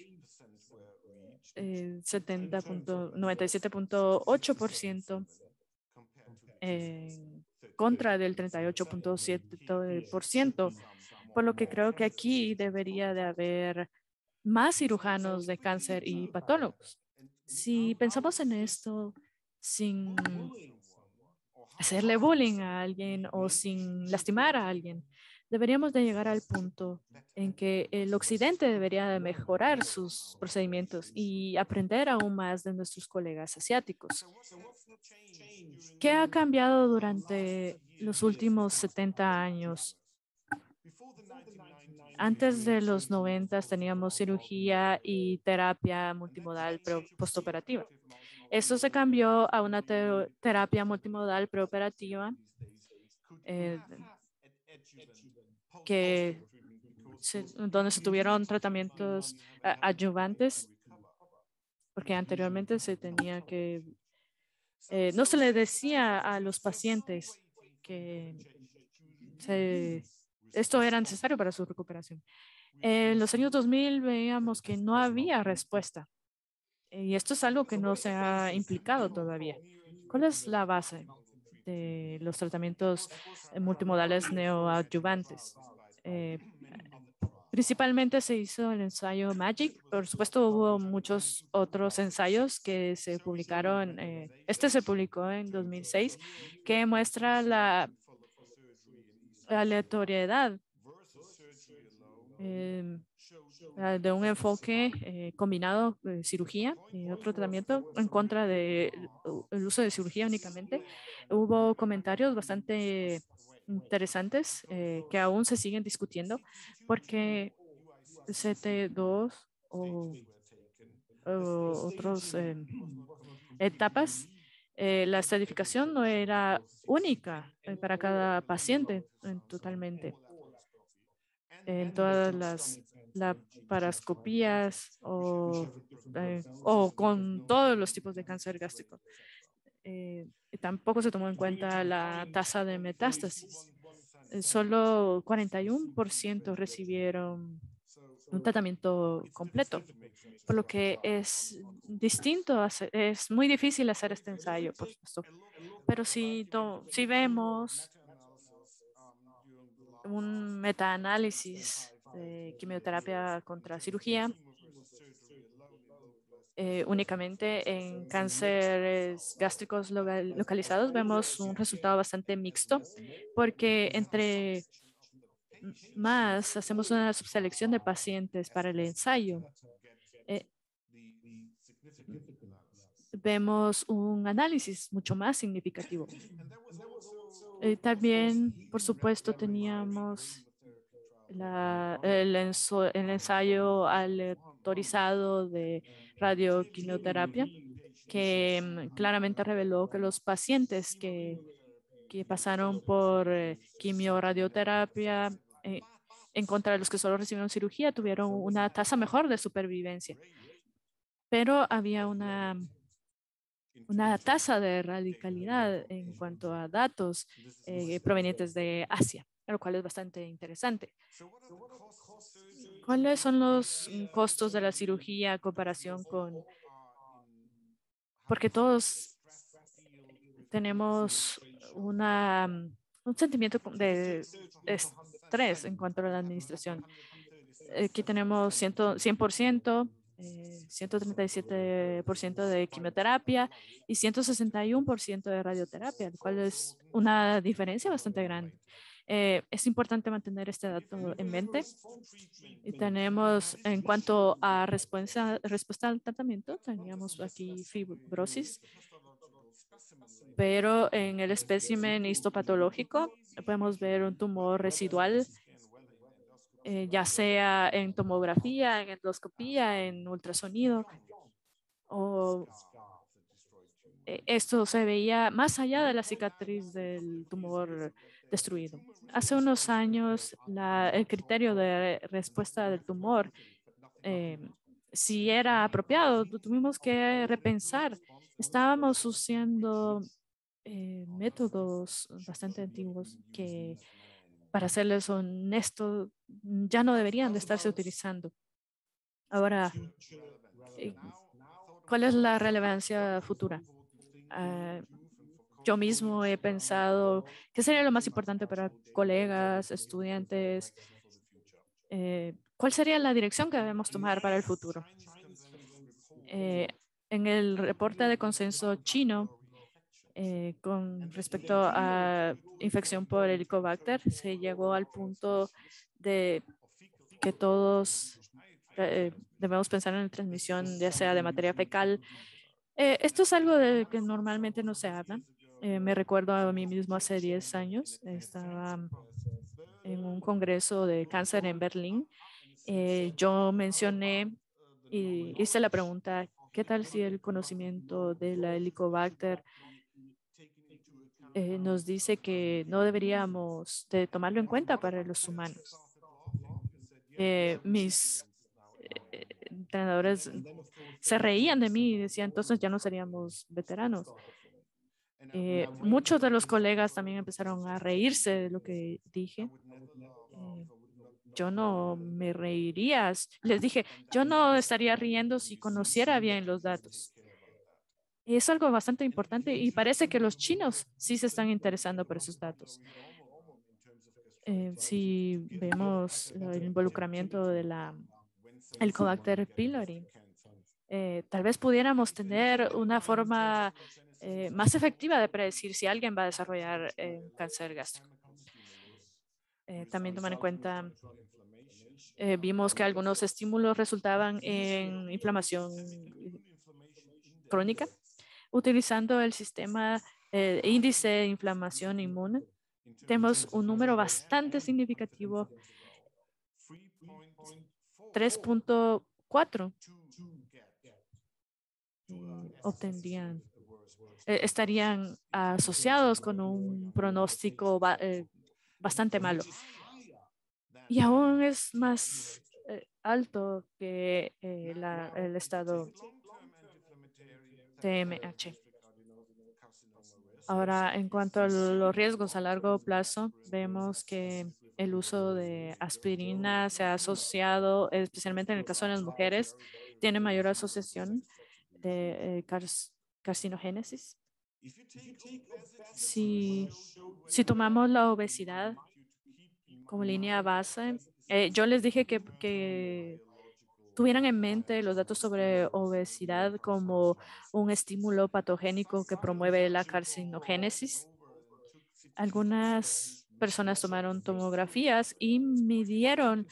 97.8% contra del 38.7%, por lo que creo que aquí debería de haber más cirujanos de cáncer y patólogos. Si pensamos en esto sin hacerle bullying a alguien o sin lastimar a alguien, deberíamos de llegar al punto en que el occidente debería de mejorar sus procedimientos y aprender aún más de nuestros colegas asiáticos. ¿Qué ha cambiado durante los últimos 70 años? Antes de los 90 teníamos cirugía y terapia multimodal postoperativa. Eso se cambió a una terapia multimodal preoperativa donde se tuvieron tratamientos adyuvantes, porque anteriormente se tenía que, no se le decía a los pacientes que esto era necesario para su recuperación. En los años 2000 veíamos que no había respuesta. Y esto es algo que no se ha implicado todavía. ¿Cuál es la base de los tratamientos multimodales neoadyuvantes? Principalmente se hizo el ensayo MAGIC. Por supuesto, hubo muchos otros ensayos que se publicaron. Este se publicó en 2006, que muestra la aleatoriedad de un enfoque combinado de cirugía y otro tratamiento en contra del uso de cirugía únicamente. Hubo comentarios bastante interesantes que aún se siguen discutiendo porque CT2 o otras etapas, la estratificación no era única para cada paciente totalmente. En todas las laparoscopías o con todos los tipos de cáncer gástrico. Tampoco se tomó en cuenta la tasa de metástasis. Solo 41% recibieron un tratamiento completo, por lo que es distinto, es muy difícil hacer este ensayo, por supuesto. Pero si vemos un metaanálisis de quimioterapia contra cirugía, únicamente en cánceres gástricos localizados vemos un resultado bastante mixto, porque entre más hacemos una subselección de pacientes para el ensayo, vemos un análisis mucho más significativo. También, por supuesto, teníamos el ensayo aleatorizado de radioquimioterapia, que claramente reveló que los pacientes que pasaron por quimioradioterapia en contra de los que solo recibieron cirugía tuvieron una tasa mejor de supervivencia. Pero había una tasa de radicalidad en cuanto a datos provenientes de Asia, lo cual es bastante interesante. ¿Cuáles son los costos de la cirugía en comparación con? Porque todos tenemos un sentimiento de estrés en cuanto a la administración. Aquí tenemos 100%, 137% de quimioterapia y 161% de radioterapia, lo cual es una diferencia bastante grande. Es importante mantener este dato en mente. Y tenemos, en cuanto a respuesta al tratamiento, teníamos aquí fibrosis, pero en el espécimen histopatológico podemos ver un tumor residual ya sea en tomografía, en endoscopía, en ultrasonido, o esto se veía más allá de la cicatriz del tumor destruido. Hace unos años, el criterio de respuesta del tumor, eh, si era apropiado, tuvimos que repensar. Estábamos usando métodos bastante antiguos que, para serles honesto, ya no deberían de estarse utilizando. Ahora, eh, ¿cuál es la relevancia futura? Ah, yo mismo he pensado qué sería lo más importante para colegas, estudiantes, cuál sería la dirección que debemos tomar para el futuro. Eh, en el reporte de consenso chino, con respecto a infección por Helicobacter, se llegó al punto de que todos debemos pensar en la transmisión, ya sea de materia fecal. Esto es algo de que normalmente no se habla. Me recuerdo a mí mismo hace 10 años, estaba en un congreso de cáncer en Berlín. Yo mencioné y hice la pregunta, ¿qué tal si el conocimiento de la Helicobacter nos dice que no deberíamos de tomarlo en cuenta para los humanos? Mis entrenadores se reían de mí y decían, entonces ya no seríamos veteranos. Muchos de los colegas también empezaron a reírse de lo que dije. Yo no me reiría. Les dije, yo no estaría riendo si conociera bien los datos. Es algo bastante importante y parece que los chinos sí se están interesando por esos datos. Si vemos el involucramiento de la Helicobacter pylori, tal vez pudiéramos tener una forma más efectiva de predecir si alguien va a desarrollar cáncer gástrico. También tomar en cuenta, vimos que algunos estímulos resultaban en inflamación crónica, utilizando el sistema índice de inflamación inmune. Tenemos un número bastante significativo, 3.4, obtendrían, estarían asociados con un pronóstico bastante malo. Y aún es más alto que el estado TMH. Ahora, en cuanto a los riesgos a largo plazo, vemos que el uso de aspirina se ha asociado, especialmente en el caso de las mujeres, tiene mayor asociación de carcinogénesis. Si tomamos la obesidad como línea base, yo les dije que tuvieran en mente los datos sobre obesidad como un estímulo patogénico que promueve la carcinogénesis. Algunas personas tomaron tomografías y midieron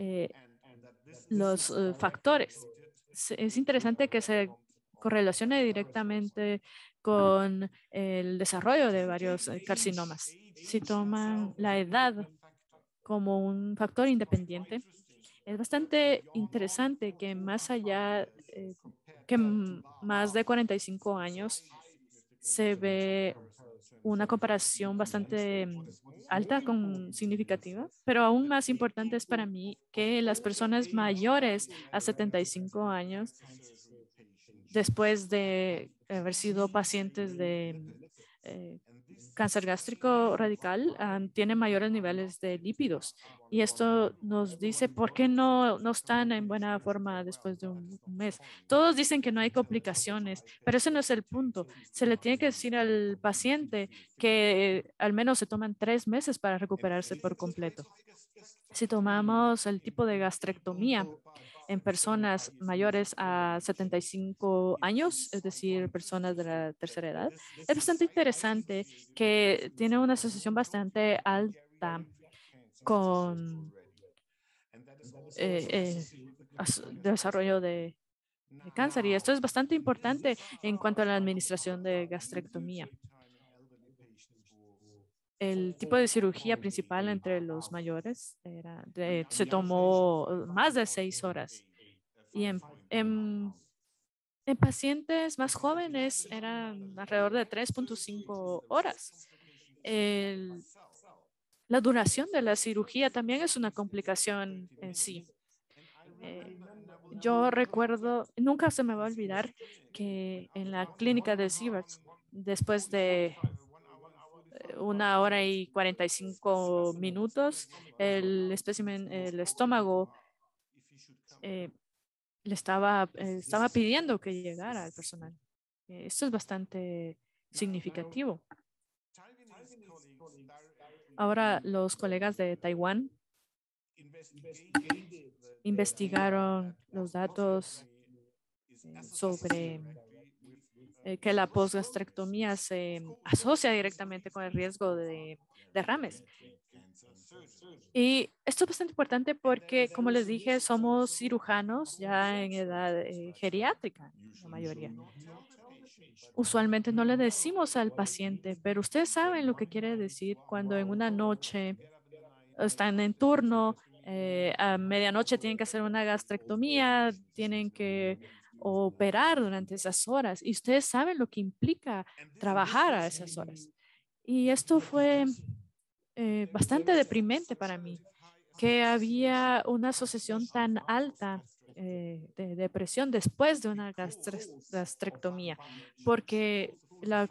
los factores. Es interesante que se correlacione directamente con el desarrollo de varios carcinomas. Si toman la edad como un factor independiente, es bastante interesante que más allá, que más de 45 años, se ve una comparación bastante alta, significativa, pero aún más importante es para mí que las personas mayores a 75 años, después de haber sido pacientes de cáncer gástrico radical, tienen mayores niveles de lípidos. Y esto nos dice por qué no están en buena forma después de un mes. Todos dicen que no hay complicaciones, pero ese no es el punto. Se le tiene que decir al paciente que al menos se toman 3 meses para recuperarse por completo. Si tomamos el tipo de gastrectomía en personas mayores a 75 años, es decir, personas de la tercera edad, es bastante interesante que tiene una asociación bastante alta con desarrollo de cáncer. Y esto es bastante importante en cuanto a la administración de gastrectomía. el tipo de cirugía principal entre los mayores se tomó más de 6 horas. Y en pacientes más jóvenes eran alrededor de 3.5 horas. La duración de la cirugía también es una complicación en sí. Yo recuerdo, nunca se me va a olvidar que en la clínica de Sieverts, después de 1 hora y 45 minutos, el espécimen, el estómago, eh, estaba pidiendo que llegara al personal. Esto es bastante significativo. Ahora, los colegas de Taiwán investigaron los datos sobre que la posgastrectomía se asocia directamente con el riesgo de derrames. Y esto es bastante importante porque, como les dije, somos cirujanos ya en edad geriátrica, la mayoría. Usualmente no le decimos al paciente, pero ustedes saben lo que quiere decir cuando en una noche están en turno, a medianoche tienen que hacer una gastrectomía, tienen que operar durante esas horas y ustedes saben lo que implica trabajar a esas horas. Y esto fue bastante deprimente para mí, que había una asociación tan alta de depresión después de una gastrectomía, porque la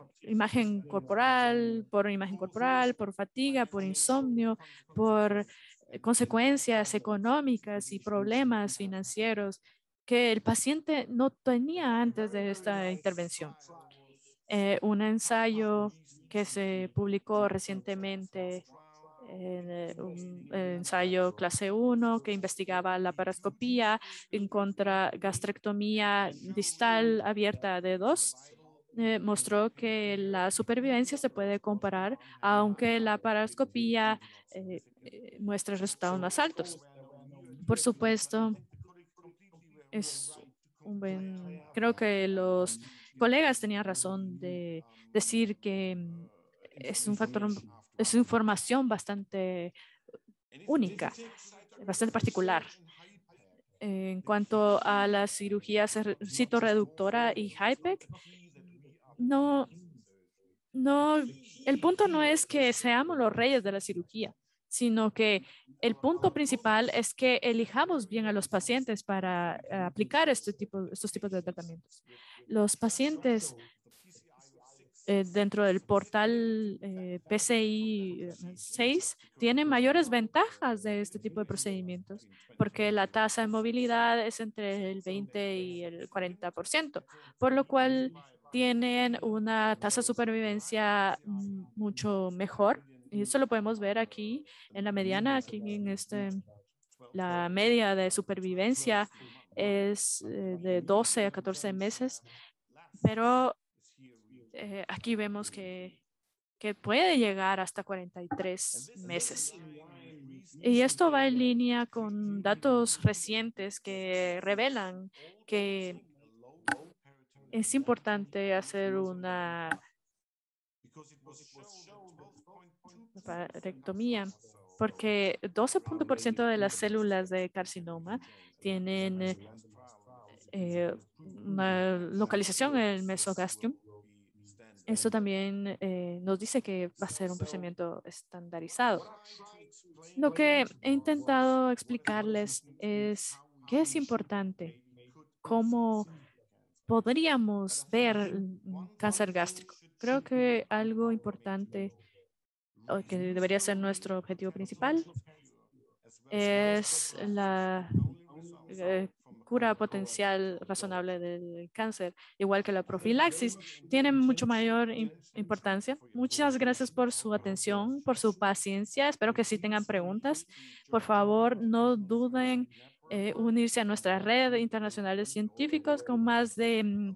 imagen corporal, por fatiga, por insomnio, por consecuencias económicas y problemas financieros que el paciente no tenía antes de esta intervención. Un ensayo que se publicó recientemente, un ensayo clase 1 que investigaba la paroscopía en contra gastrectomía distal abierta de 2, mostró que la supervivencia se puede comparar, aunque la paroscopía muestra resultados más altos. Por supuesto, es creo que los colegas tenían razón de decir que es un factor, es información bastante única, bastante particular. En cuanto a la cirugía citorreductora y HIPEC, no, no, el punto no es que seamos los reyes de la cirugía, sino que el punto principal es que elijamos bien a los pacientes para aplicar estos tipos de tratamientos. Los pacientes dentro del portal PCI 6 tienen mayores ventajas de este tipo de procedimientos porque la tasa de movilidad es entre el 20 y el 40%, por lo cual tienen una tasa de supervivencia mucho mejor. Y eso lo podemos ver aquí en la mediana, aquí en la media de supervivencia es de 12 a 14 meses, pero aquí vemos que puede llegar hasta 43 meses. Y esto va en línea con datos recientes que revelan que es importante hacer una parectomía porque 12% de las células de carcinoma tienen una localización en el mesogastrium. Eso también nos dice que va a ser un procedimiento estandarizado. Lo que he intentado explicarles es qué es importante, cómo podríamos ver cáncer gástrico. Creo que algo importante o que debería ser nuestro objetivo principal es la cura potencial razonable del cáncer, igual que la profilaxis, tiene mucho mayor importancia. Muchas gracias por su atención, por su paciencia. Espero que sí tengan preguntas. Por favor, no duden unirse a nuestra red internacional de científicos con más de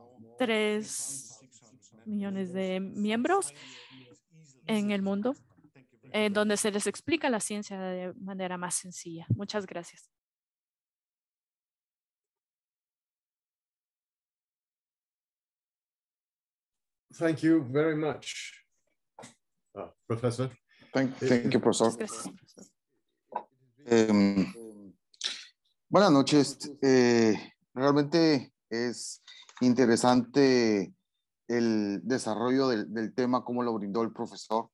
3 millones de miembros en el mundo, donde se les explica la ciencia de manera más sencilla. Muchas gracias. Thank you very much. Profesor. Thank you, profesor. Muchas gracias, profesor. Buenas noches. Realmente es interesante el desarrollo del tema, como lo brindó el profesor,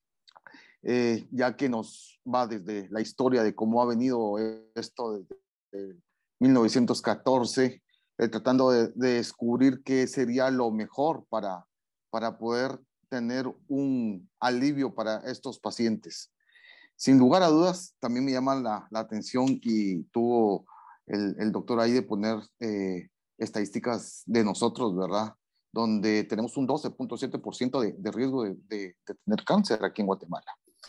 ya que nos va desde la historia de cómo ha venido esto desde 1914, tratando de descubrir qué sería lo mejor para poder tener un alivio para estos pacientes. Sin lugar a dudas, también me llama la atención y tuvo el doctor ahí de poner estadísticas de nosotros, ¿verdad? Donde tenemos un 12.7% de riesgo de tener cáncer aquí en Guatemala.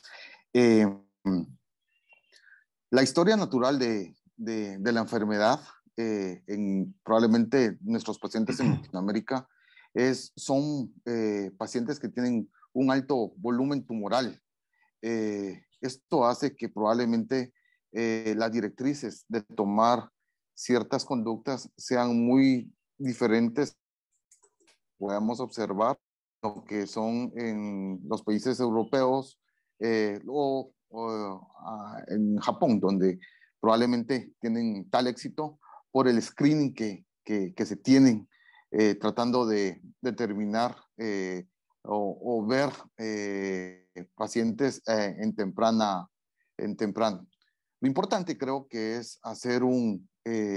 La historia natural de la enfermedad en probablemente nuestros pacientes en Latinoamérica son pacientes que tienen un alto volumen tumoral. Esto hace que probablemente las directrices de tomar ciertas conductas sean muy diferentes. Podemos observar lo que son en los países europeos o en Japón, donde probablemente tienen tal éxito por el screening que se tienen tratando de determinar o ver pacientes en temprano. Lo importante creo que es hacer un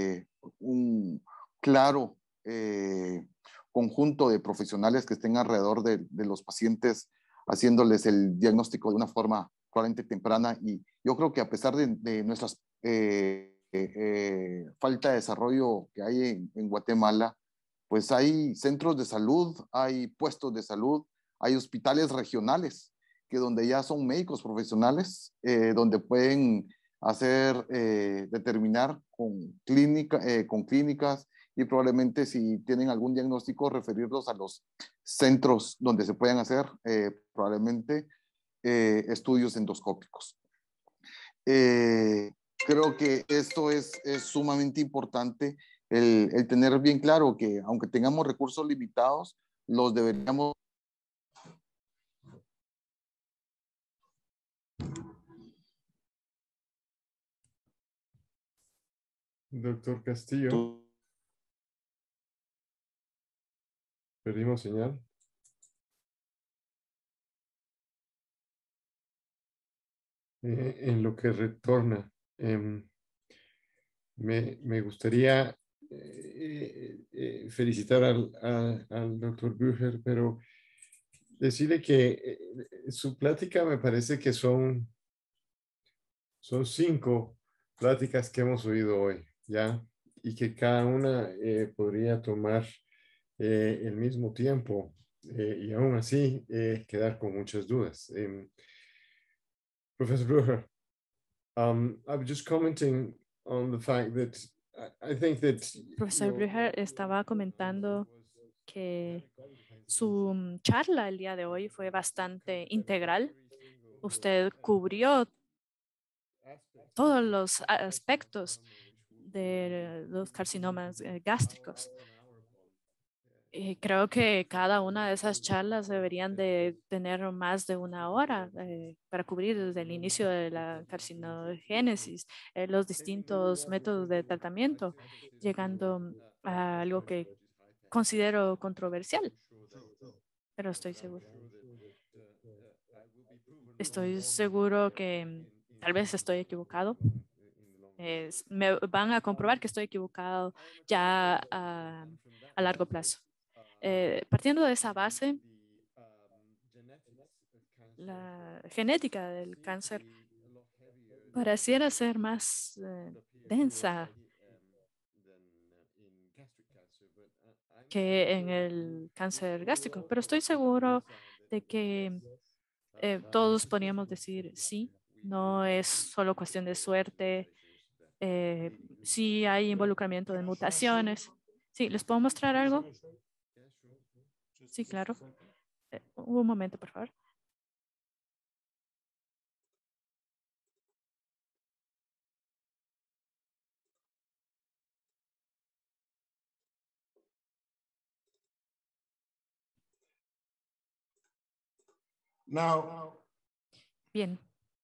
claro conjunto de profesionales que estén alrededor de los pacientes, haciéndoles el diagnóstico de una forma probablemente temprana. Y yo creo que a pesar de nuestras falta de desarrollo que hay en Guatemala, pues hay centros de salud, hay puestos de salud, hay hospitales regionales, que donde ya son médicos profesionales, donde pueden hacer, determinar con clínicas y probablemente si tienen algún diagnóstico referirlos a los centros donde se puedan hacer probablemente estudios endoscópicos. Creo que esto es sumamente importante, el tener bien claro que aunque tengamos recursos limitados, los deberíamos. Doctor Castillo. Perdimos señal. En lo que retorna, me gustaría felicitar al doctor Bücher, pero decirle que su plática me parece que son 5 pláticas que hemos oído hoy, ¿ya? Y que cada una podría tomar el mismo tiempo y aún así quedar con muchas dudas. Professor Brucher, I was just commenting on the fact that I think that Profesor Brucher estaba comentando que su charla el día de hoy fue bastante integral. Usted cubrió todos los aspectos de los carcinomas gástricos. Y creo que cada una de esas charlas deberían de tener más de una hora para cubrir desde el inicio de la carcinogénesis, los distintos métodos de tratamiento, llegando a algo que considero controversial, pero estoy seguro que tal vez estoy equivocado. Me van a comprobar que estoy equivocado ya a largo plazo. Partiendo de esa base, la genética del cáncer pareciera ser más densa que en el cáncer gástrico, pero estoy seguro de que todos podríamos decir sí, no es solo cuestión de suerte, sí hay involucramiento de mutaciones. Sí, ¿les puedo mostrar algo? Sí, claro. Un momento, por favor. Bien.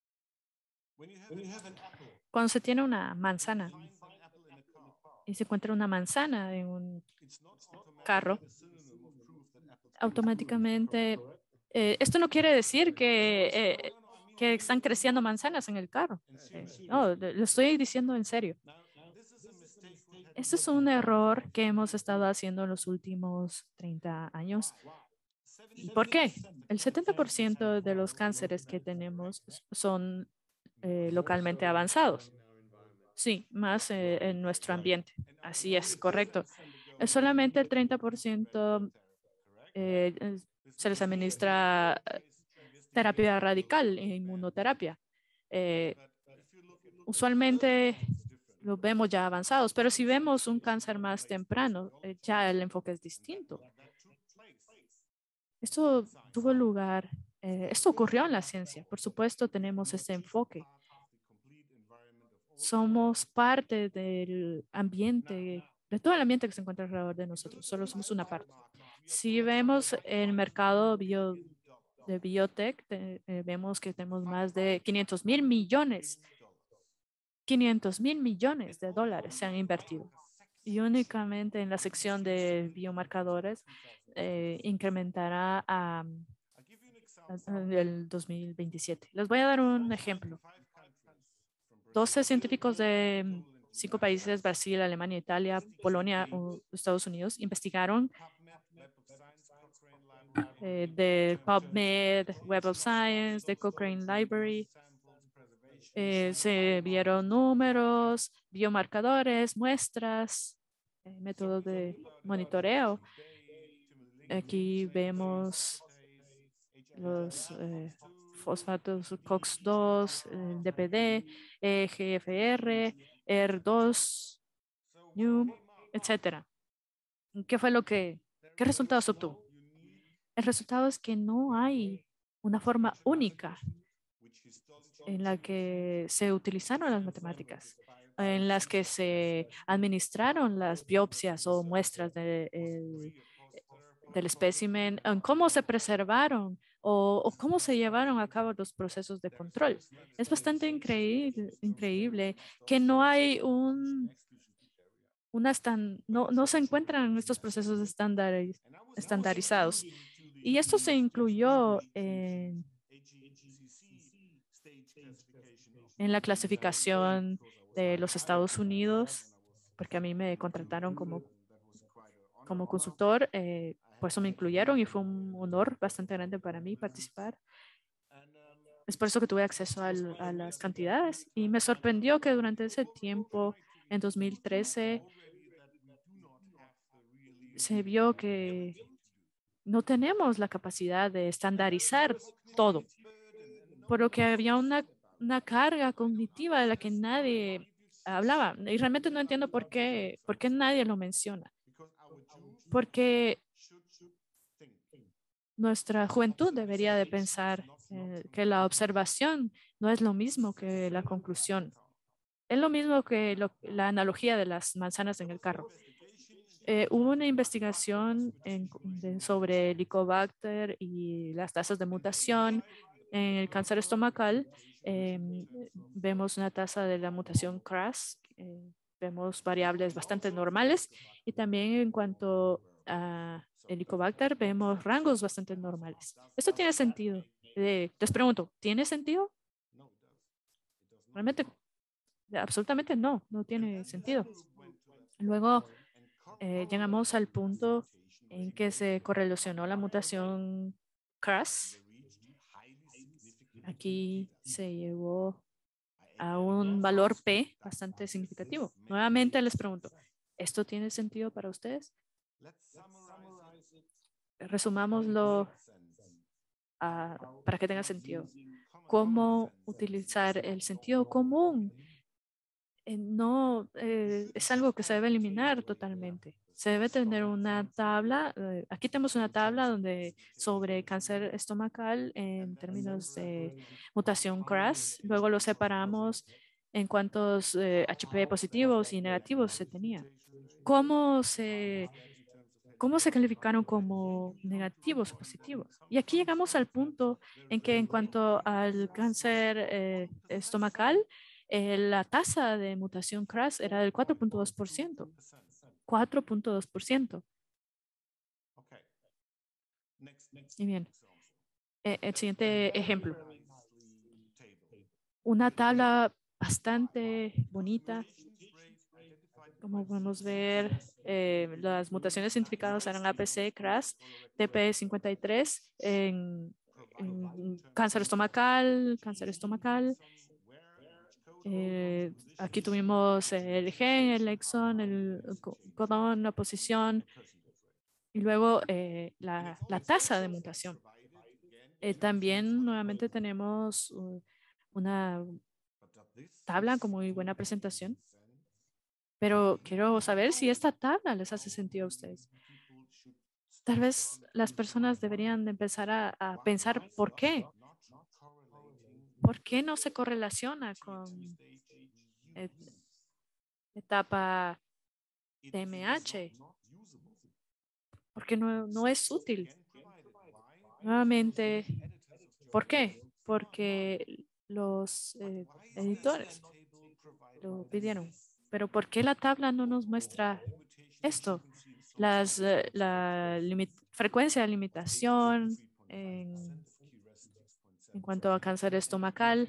Cuando se tiene una manzana y se encuentra una manzana en un carro, automáticamente, esto no quiere decir que están creciendo manzanas en el carro. No, lo estoy diciendo en serio. Este es un error que hemos estado haciendo en los últimos 30 años. ¿Y por qué? El 70% de los cánceres que tenemos son localmente avanzados. Sí, más en nuestro ambiente. Así es, correcto. Solamente el 30% se les administra terapia radical e inmunoterapia. Usualmente lo vemos ya avanzados, pero si vemos un cáncer más temprano, ya el enfoque es distinto. Esto tuvo lugar, esto ocurrió en la ciencia. Por supuesto, tenemos este enfoque. Somos parte del ambiente, de todo el ambiente que se encuentra alrededor de nosotros. Solo somos una parte. Si vemos el mercado de biotech, vemos que tenemos más de 500 mil millones de dólares se han invertido. Y únicamente en la sección de biomarcadores incrementará el 2027. Les voy a dar un ejemplo. 12 científicos de 5 países, Brasil, Alemania, Italia, Polonia o Estados Unidos, investigaron de PubMed, Web of Science, de Cochrane Library. Se vieron números, biomarcadores, muestras, métodos de monitoreo. Aquí vemos los fosfatos COX-2, DPD, GFR, ER2, NU, etc. ¿Qué resultados obtuvo? El resultado es que no hay una forma única en la que se utilizaron las matemáticas, en las que se administraron las biopsias o muestras del espécimen, en cómo se preservaron o cómo se llevaron a cabo los procesos de control. Es bastante increíble que no hay no se encuentran estos procesos estandarizados. Y esto se incluyó en la clasificación de los Estados Unidos, porque a mí me contrataron como consultor, por eso me incluyeron y fue un honor bastante grande para mí participar. Es por eso que tuve acceso a las cantidades y me sorprendió que durante ese tiempo, en 2013, se vio que no tenemos la capacidad de estandarizar todo, por lo que había una carga cognitiva de la que nadie hablaba. Y realmente no entiendo por qué nadie lo menciona. Porque nuestra juventud debería de pensar que la observación no es lo mismo que la conclusión. Es lo mismo que la analogía de las manzanas en el carro. Hubo una investigación sobre Helicobacter y las tasas de mutación en el cáncer estomacal. Vemos una tasa de la mutación CRAS, vemos variables bastante normales y también en cuanto a Helicobacter vemos rangos bastante normales. ¿Esto tiene sentido? Les pregunto, ¿tiene sentido? Realmente, absolutamente no tiene sentido. Luego llegamos al punto en que se correlacionó la mutación CRAS. Aquí se llegó a un valor P bastante significativo. Nuevamente les pregunto, ¿esto tiene sentido para ustedes? Resumámoslo para que tenga sentido. ¿Cómo utilizar el sentido común? No, es algo que se debe eliminar totalmente. Se debe tener una tabla. Aquí tenemos una tabla sobre cáncer estomacal en términos de mutación CRAS. Luego lo separamos en cuántos HPV positivos y negativos se tenía. ¿Cómo se cómo se calificaron como negativos o positivos. Y aquí llegamos al punto en que en cuanto al cáncer estomacal, la tasa de mutación CRAS era del 4.2%. 4.2%. Y bien, el siguiente ejemplo. Una tabla bastante bonita. Como podemos ver, las mutaciones identificadas eran APC, CRAS, TP53 en cáncer estomacal, aquí tuvimos el gen, el exón, el codón, la posición y luego la tasa de mutación. También nuevamente tenemos una tabla con muy buena presentación, pero quiero saber si esta tabla les hace sentido a ustedes. Tal vez las personas deberían de empezar a pensar por qué. ¿Por qué no se correlaciona con etapa TMH? Porque no es útil. Nuevamente, ¿por qué? Porque los editores lo pidieron. Pero ¿por qué la tabla no nos muestra esto? La frecuencia de limitación en cuanto a cáncer estomacal.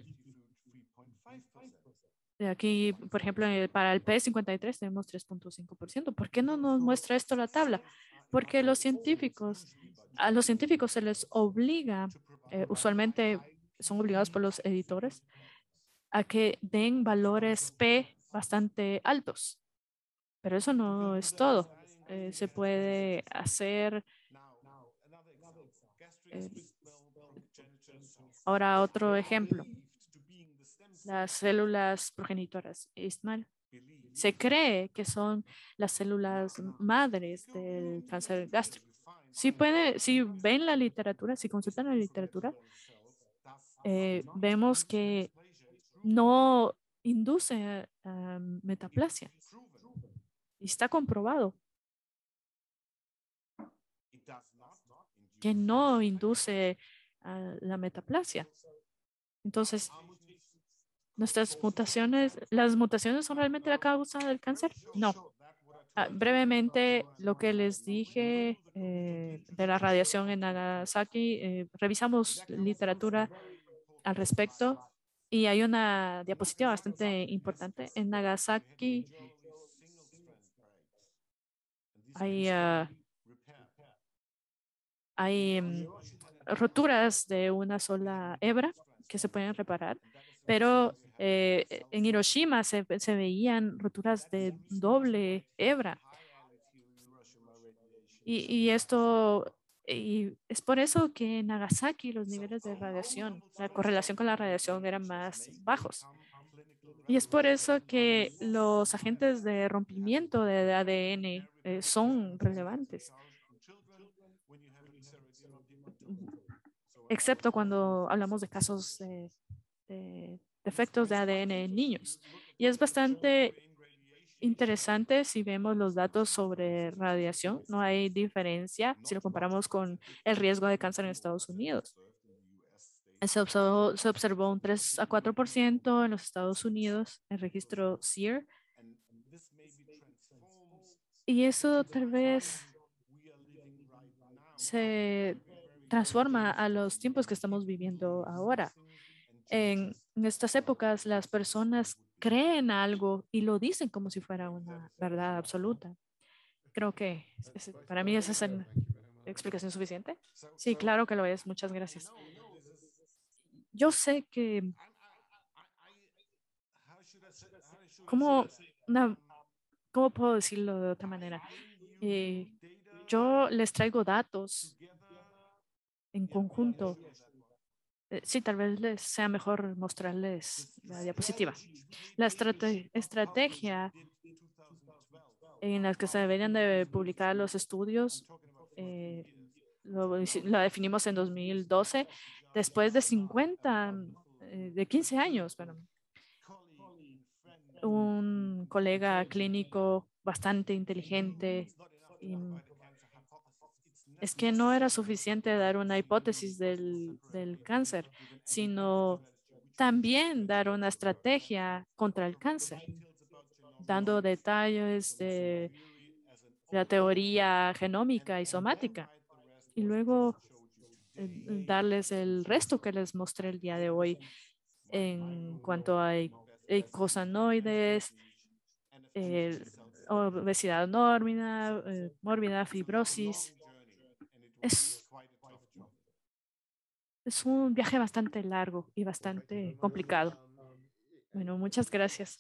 Aquí, por ejemplo, para el P53 tenemos 3.5%. ¿Por qué no nos muestra esto la tabla? Porque a los científicos se les obliga, usualmente son obligados por los editores, a que den valores P bastante altos. Pero eso no es todo. Se puede hacer. eh, Ahora otro ejemplo. Las células progenitoras Eastman. Se cree que son las células madres del cáncer gástrico. Si ven la literatura, si consultan la literatura, vemos que no induce metaplasia. Y está comprobado que no induce la metaplasia. Entonces, ¿las mutaciones son realmente la causa del cáncer? No. Brevemente, lo que les dije de la radiación en Nagasaki, revisamos literatura al respecto y hay una diapositiva bastante importante. En Nagasaki hay, roturas de una sola hebra que se pueden reparar, pero en Hiroshima se veían roturas de doble hebra. Y es por eso que en Nagasaki los niveles de radiación, la correlación con la radiación eran más bajos. Y es por eso que los agentes de rompimiento de ADN son relevantes, excepto cuando hablamos de casos de defectos de ADN en niños. Y es bastante interesante si vemos los datos sobre radiación. No hay diferencia si lo comparamos con el riesgo de cáncer en Estados Unidos. Se observó un 3 a 4% en los Estados Unidos, el registro SEER. Y eso tal vez se transforma a los tiempos que estamos viviendo ahora. En estas épocas, las personas creen algo y lo dicen como si fuera una verdad absoluta. Creo que para mí esa es la explicación suficiente. Sí, claro que lo es. Muchas gracias. Yo sé que ¿cómo, ¿cómo puedo decirlo de otra manera? Yo les traigo datos en conjunto. Sí, tal vez les sea mejor mostrarles la diapositiva. La estrategia en la que se deberían de publicar los estudios la definimos en 2012, después de 15 años. Bueno, un colega clínico bastante inteligente es que no era suficiente dar una hipótesis del cáncer, sino también dar una estrategia contra el cáncer, dando detalles de la teoría genómica y somática. Y luego darles el resto que les mostré el día de hoy en cuanto a eicosanoides, obesidad mórbida, fibrosis. Es un viaje bastante largo y bastante complicado. Bueno, muchas gracias.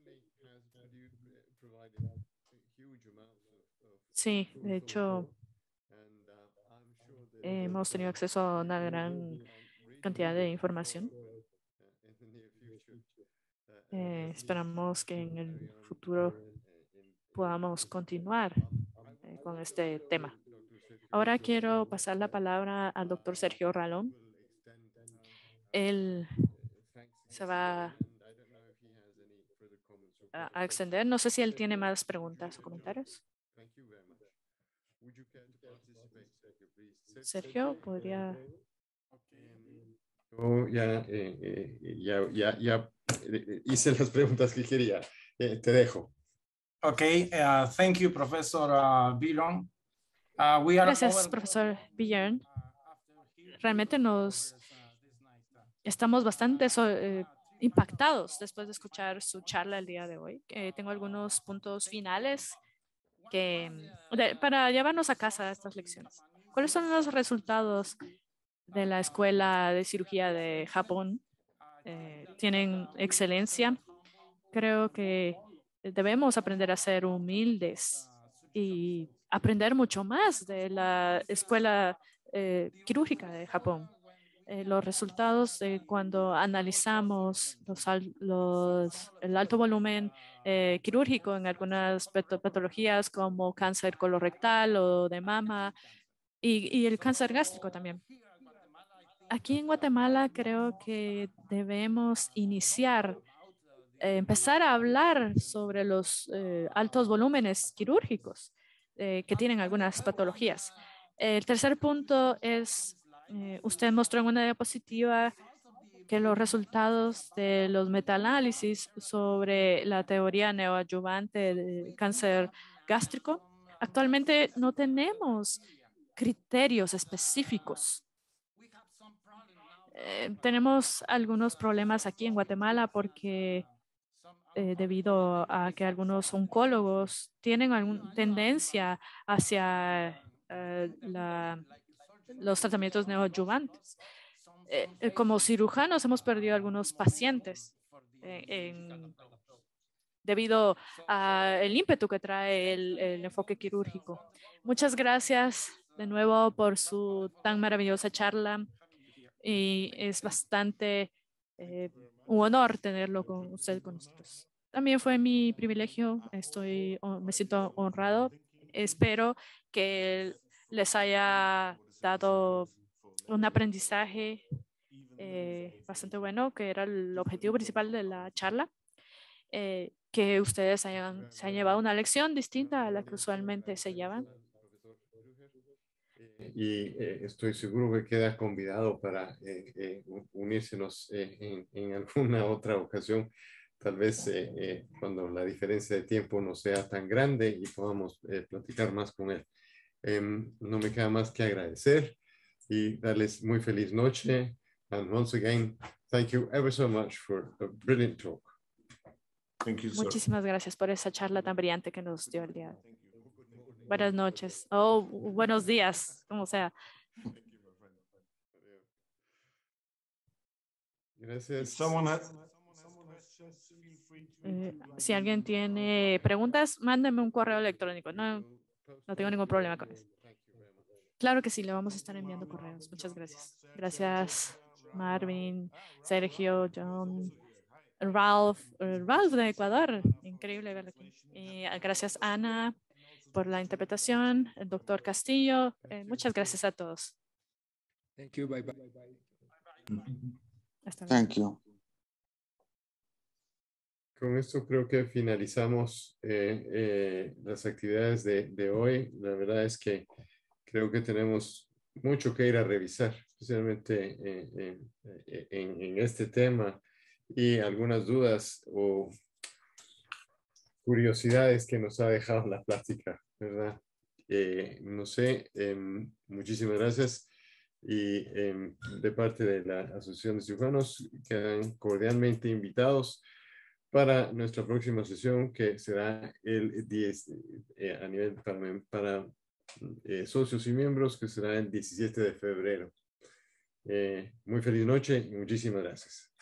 Sí, de hecho, hemos tenido acceso a una gran cantidad de información. Esperamos que en el futuro podamos continuar con este tema. Ahora quiero pasar la palabra al doctor Sergio Ralón. Él se va a extender. No sé si él tiene más preguntas o comentarios. Sergio, podría... Yo ya hice las preguntas que quería. Te dejo. Okay, thank you, Professor Billon. Gracias, profesor Billon. Realmente estamos bastante impactados después de escuchar su charla el día de hoy. Tengo algunos puntos finales para llevarnos a casa estas lecciones. ¿Cuáles son los resultados de la Escuela de Cirugía de Japón? ¿Tienen excelencia? Creo que debemos aprender a ser humildes y aprender mucho más de la Escuela Quirúrgica de Japón. Los resultados cuando analizamos el alto volumen quirúrgico en algunas patologías como cáncer colorectal o de mama y el cáncer gástrico también. Aquí en Guatemala creo que debemos empezar a hablar sobre los altos volúmenes quirúrgicos que tienen algunas patologías. El tercer punto es, usted mostró en una diapositiva que los resultados de los metaanálisis sobre la teoría neoadyuvante de cáncer gástrico, actualmente no tenemos criterios específicos. Tenemos algunos problemas aquí en Guatemala porque debido a que algunos oncólogos tienen alguna tendencia hacia los tratamientos neoadyuvantes. Como cirujanos hemos perdido algunos pacientes debido al ímpetu que trae el enfoque quirúrgico. Muchas gracias de nuevo por su tan maravillosa charla y es bastante un honor tenerlo con usted con nosotros. También fue mi privilegio, me siento honrado. Espero que les haya dado un aprendizaje bastante bueno, que era el objetivo principal de la charla, que ustedes se han llevado una lección distinta a la que usualmente se llevan. Y estoy seguro que queda convidado para unírsenos en alguna otra ocasión, tal vez cuando la diferencia de tiempo no sea tan grande y podamos platicar más con él. No me queda más que agradecer y darles muy feliz noche. And once again, thank you ever so much for a brilliant talk. Thank you, sir. Muchísimas gracias por esa charla tan brillante que nos dio el día. Buenas noches o buenos días, como sea. Gracias. Si alguien tiene preguntas, mándenme un correo electrónico. No tengo ningún problema con eso. Claro que sí, le vamos a estar enviando correos. Muchas gracias. Gracias, Marvin, Sergio, John, Ralph de Ecuador. Increíble verlo aquí. Gracias, Ana, por la interpretación. El doctor Castillo. Muchas gracias a todos. Thank you. Bye bye. Hasta luego. Thank you. Con esto creo que finalizamos las actividades de hoy. La verdad es que creo que tenemos mucho que ir a revisar, especialmente en este tema, y algunas dudas o curiosidades que nos ha dejado la plática, ¿verdad? No sé, muchísimas gracias. Y de parte de la Asociación de Cirujanos, quedan cordialmente invitados para nuestra próxima sesión, que será el 10 a nivel para socios y miembros, que será el 17 de febrero. Muy feliz noche y muchísimas gracias.